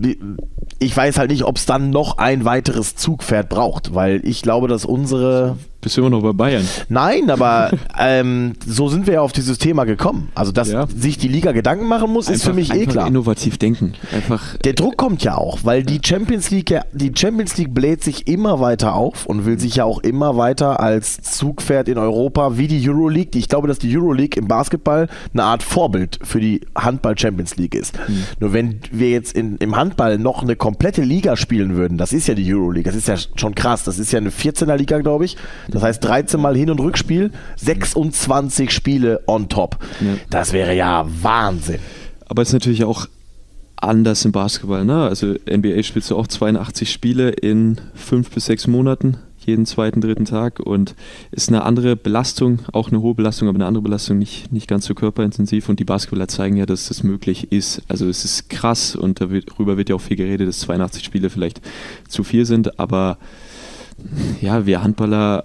B: ich weiß halt nicht, ob es dann noch ein weiteres Zugpferd braucht, weil ich glaube, dass unsere...
C: Bist du immer noch bei Bayern?
B: Nein, aber ähm, so sind wir ja auf dieses Thema gekommen. Also, dass ja. sich die Liga Gedanken machen muss, einfach, ist für mich eh klar.
C: Innovativ denken. Einfach,
B: der Druck kommt ja auch, weil die Champions League, ja, die Champions League bläht sich immer weiter auf und will sich ja auch immer weiter als Zugpferd in Europa, wie die Euroleague. Ich glaube, dass die Euroleague im Basketball eine Art Vorbild für die Handball-Champions League ist. Mhm. Nur wenn wir jetzt in, im Handball noch eine komplette Liga spielen würden, das ist ja die Euroleague, das ist ja schon krass, das ist ja eine vierzehner Liga, glaube ich. Das heißt dreizehn Mal Hin- und Rückspiel, sechsundzwanzig Spiele on top. Ja. Das wäre ja Wahnsinn.
C: Aber es ist natürlich auch anders im Basketball. Ne? Also N B A spielst du auch zweiundachtzig Spiele in fünf bis sechs Monaten, jeden zweiten, dritten Tag und ist eine andere Belastung, auch eine hohe Belastung, aber eine andere Belastung, nicht, nicht ganz so körperintensiv und die Basketballer zeigen ja, dass das möglich ist. Also es ist krass und darüber wird ja auch viel geredet, dass zweiundachtzig Spiele vielleicht zu viel sind, aber ja, wir Handballer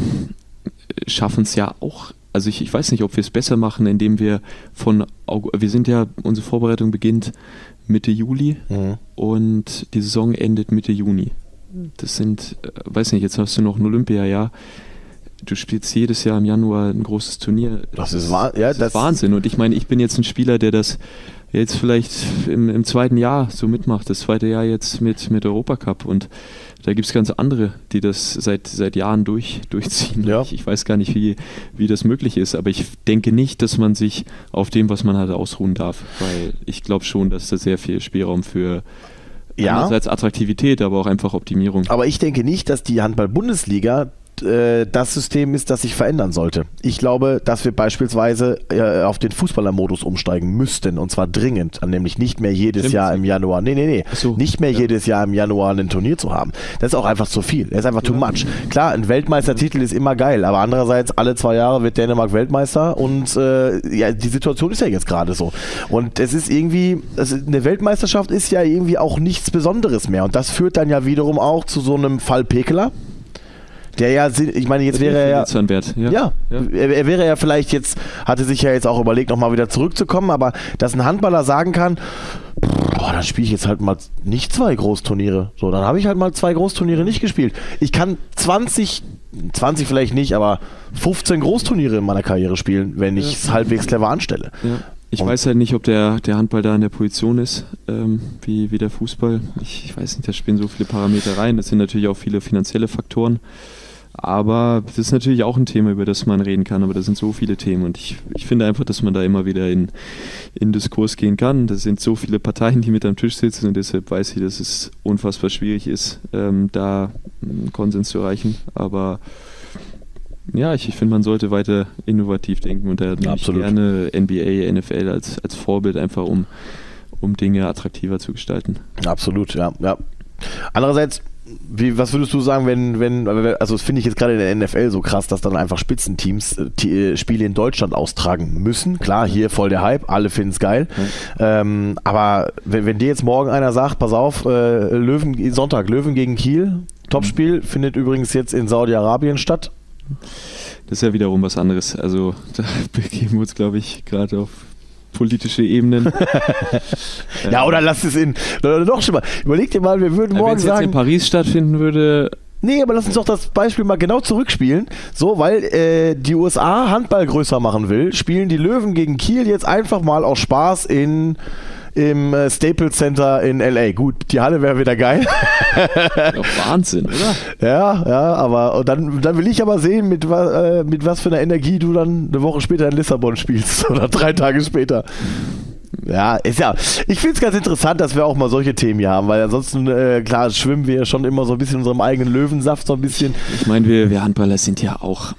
C: schaffen es ja auch, also ich, ich weiß nicht, ob wir es besser machen, indem wir von, wir sind ja, unsere Vorbereitung beginnt Mitte Juli mhm. und die Saison endet Mitte Juni. Das sind, weiß nicht, jetzt hast du noch ein Olympiajahr, du spielst jedes Jahr im Januar ein großes Turnier.
B: Das ist, wahr, ja,
C: das ist Wahnsinn und ich meine, ich bin jetzt ein Spieler, der das jetzt vielleicht im, im zweiten Jahr so mitmacht, das zweite Jahr jetzt mit, mit Europacup und da gibt es ganz andere, die das seit, seit Jahren durch, durchziehen. Ja. Ich, ich weiß gar nicht, wie, wie das möglich ist, aber ich denke nicht, dass man sich auf dem, was man hat, ausruhen darf, weil ich glaube schon, dass da sehr viel Spielraum für ja. einerseits Attraktivität, aber auch einfach Optimierung.
B: Aber ich denke nicht, dass die Handball-Bundesliga äh, das System ist, das sich verändern sollte. Ich glaube, dass wir beispielsweise äh, auf den Fußballermodus umsteigen müssten und zwar dringend, nämlich nicht mehr jedes Stimmt. Jahr im Januar, nee, nee, nee, so. nicht mehr ja. jedes Jahr im Januar ein Turnier zu haben. Das ist auch einfach zu viel. Das ist einfach ja. too much. Klar, ein Weltmeistertitel ist immer geil, aber andererseits alle zwei Jahre wird Dänemark Weltmeister und äh, ja, die Situation ist ja jetzt gerade so. Und es ist irgendwie, also eine Weltmeisterschaft ist ja irgendwie auch nichts Besonderes mehr und das führt dann ja wiederum auch zu so einem Fall Pekeler. Der ja, ich meine, jetzt wäre er ja,
C: ja,
B: ja, ja. Er, er wäre ja vielleicht jetzt, hatte sich ja jetzt auch überlegt, nochmal wieder zurückzukommen, aber dass ein Handballer sagen kann, boah, dann spiele ich jetzt halt mal nicht zwei Großturniere. So, dann habe ich halt mal zwei Großturniere nicht gespielt. Ich kann zwanzig zwanzig vielleicht nicht, aber fünfzehn Großturniere in meiner Karriere spielen, wenn ich es ja. halbwegs clever anstelle.
C: Ja. Ich und weiß halt nicht, ob der, der Handball da in der Position ist, ähm, wie, wie der Fußball. Ich, ich weiß nicht, da spielen so viele Parameter rein. Das sind natürlich auch viele finanzielle Faktoren. Aber das ist natürlich auch ein Thema, über das man reden kann. Aber da sind so viele Themen. Und ich, ich finde einfach, dass man da immer wieder in, in Diskurs gehen kann. Das sind so viele Parteien, die mit am Tisch sitzen. Und deshalb weiß ich, dass es unfassbar schwierig ist, ähm, da einen Konsens zu erreichen. Aber ja, ich, ich finde, man sollte weiter innovativ denken. Und da nehme ich gerne N B A, N F L als, als Vorbild, einfach um, um Dinge attraktiver zu gestalten.
B: Absolut, ja. ja. Andererseits, Wie, was würdest du sagen, wenn, wenn, also das finde ich jetzt gerade in der N F L so krass, dass dann einfach Spitzenteams die Spiele in Deutschland austragen müssen. Klar, hier voll der Hype, alle finden es geil. Mhm. Ähm, aber wenn, wenn dir jetzt morgen einer sagt, pass auf, äh, Löwen, Sonntag, Löwen gegen Kiel, Topspiel, mhm. findet übrigens jetzt in Saudi-Arabien statt.
C: Das ist ja wiederum was anderes. Also da begeben wir uns, glaube ich, gerade auf politische Ebenen.
B: Ja, oder lass es in, noch schon mal, überleg dir mal, wir würden
C: ja,
B: morgen
C: sagen... Wenn es
B: jetzt
C: in Paris stattfinden würde...
B: Nee, aber lass uns doch das Beispiel mal genau zurückspielen. So, weil äh, die U S A Handball größer machen will, spielen die Löwen gegen Kiel jetzt einfach mal aus Spaß in... im äh, Staples Center in L A. Gut, die Halle wäre wieder geil.
C: Doch Wahnsinn, oder?
B: Ja, ja, aber und dann, dann will ich aber sehen, mit, äh, mit was für einer Energie du dann eine Woche später in Lissabon spielst oder drei Tage später. Ja, ist ja. Ich finde es ganz interessant, dass wir auch mal solche Themen hier haben, weil ansonsten, äh, klar, schwimmen wir ja schon immer so ein bisschen in unserem eigenen Löwensaft, so ein bisschen.
C: Ich meine, wir, wir Handballer sind ja auch...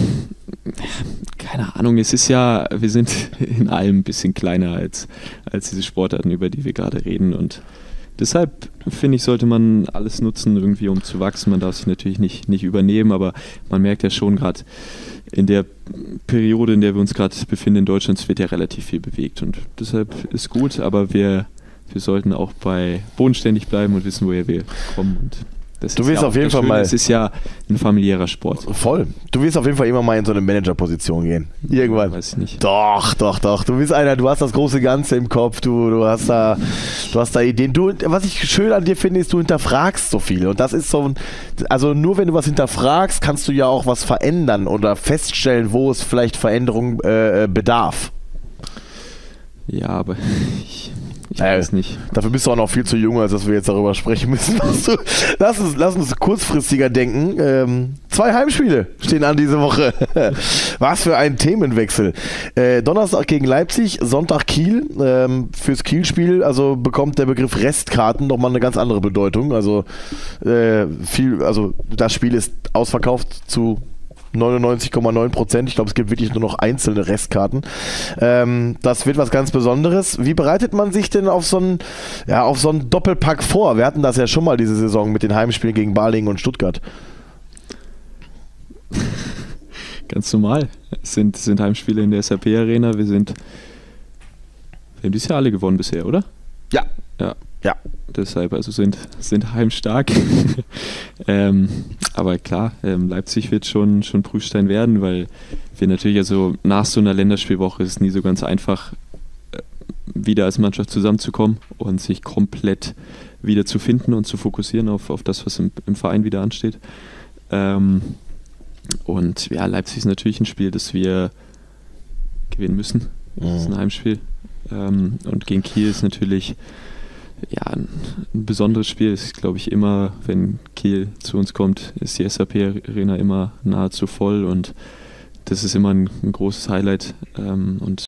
C: Keine Ahnung, es ist ja, wir sind in allem ein bisschen kleiner als, als diese Sportarten, über die wir gerade reden, und deshalb finde ich, sollte man alles nutzen, irgendwie um zu wachsen. Man darf sich natürlich nicht, nicht übernehmen, aber man merkt ja schon gerade in der Periode, in der wir uns gerade befinden in Deutschland, es wird ja relativ viel bewegt, und deshalb ist gut, aber wir, wir sollten auch bei bodenständig bleiben und wissen, woher wir kommen. Und das
B: du wirst
C: ja
B: auf jeden Fall
C: Schöne.
B: mal.
C: Es ist ja ein familiärer Sport.
B: Voll. Du wirst auf jeden Fall immer mal in so eine Managerposition gehen. Irgendwann.
C: Weiß ich nicht.
B: Doch, doch, doch. Du bist einer, du hast das große Ganze im Kopf, du, du hast da, du hast da Ideen. Du, was ich schön an dir finde, ist, du hinterfragst so viel. Und das ist so ein, also nur wenn du was hinterfragst, kannst du ja auch was verändern oder feststellen, wo es vielleicht Veränderung äh, bedarf.
C: Ja, aber ich. Ich
B: äh,
C: weiß nicht.
B: Dafür bist du auch noch viel zu jung, als dass wir jetzt darüber sprechen müssen. Du, lass, uns, lass uns kurzfristiger denken. Ähm, zwei Heimspiele stehen an diese Woche. Was für ein Themenwechsel. Äh, Donnerstag gegen Leipzig, Sonntag Kiel. Ähm, fürs Kiel-Spiel also bekommt der Begriff Restkarten nochmal eine ganz andere Bedeutung. Also, äh, viel, also das Spiel ist ausverkauft zu neunundneunzig Komma neun Prozent. Ich glaube, es gibt wirklich nur noch einzelne Restkarten. Ähm, das wird was ganz Besonderes. Wie bereitet man sich denn auf so einen, ja, auf so einen Doppelpack vor? Wir hatten das ja schon mal diese Saison mit den Heimspielen gegen Balingen und Stuttgart.
C: Ganz normal. Es sind, es sind Heimspiele in der S A P Arena. Wir sind, wir haben dieses Jahr alle gewonnen bisher, oder?
B: Ja.
C: Ja.
B: Ja.
C: Deshalb, also sind, sind heimstark. ähm, aber klar, ähm, Leipzig wird schon, schon Prüfstein werden, weil wir natürlich, also nach so einer Länderspielwoche ist es nie so ganz einfach, äh, wieder als Mannschaft zusammenzukommen und sich komplett wieder zu finden und zu fokussieren auf, auf das, was im, im Verein wieder ansteht. Ähm, und ja, Leipzig ist natürlich ein Spiel, das wir gewinnen müssen. Das ist ein Heimspiel. Ähm, und gegen Kiel ist natürlich ja, ein, ein besonderes Spiel. Ist, glaube ich, immer, wenn Kiel zu uns kommt, ist die S A P Arena immer nahezu voll, und das ist immer ein, ein großes Highlight. Ähm, und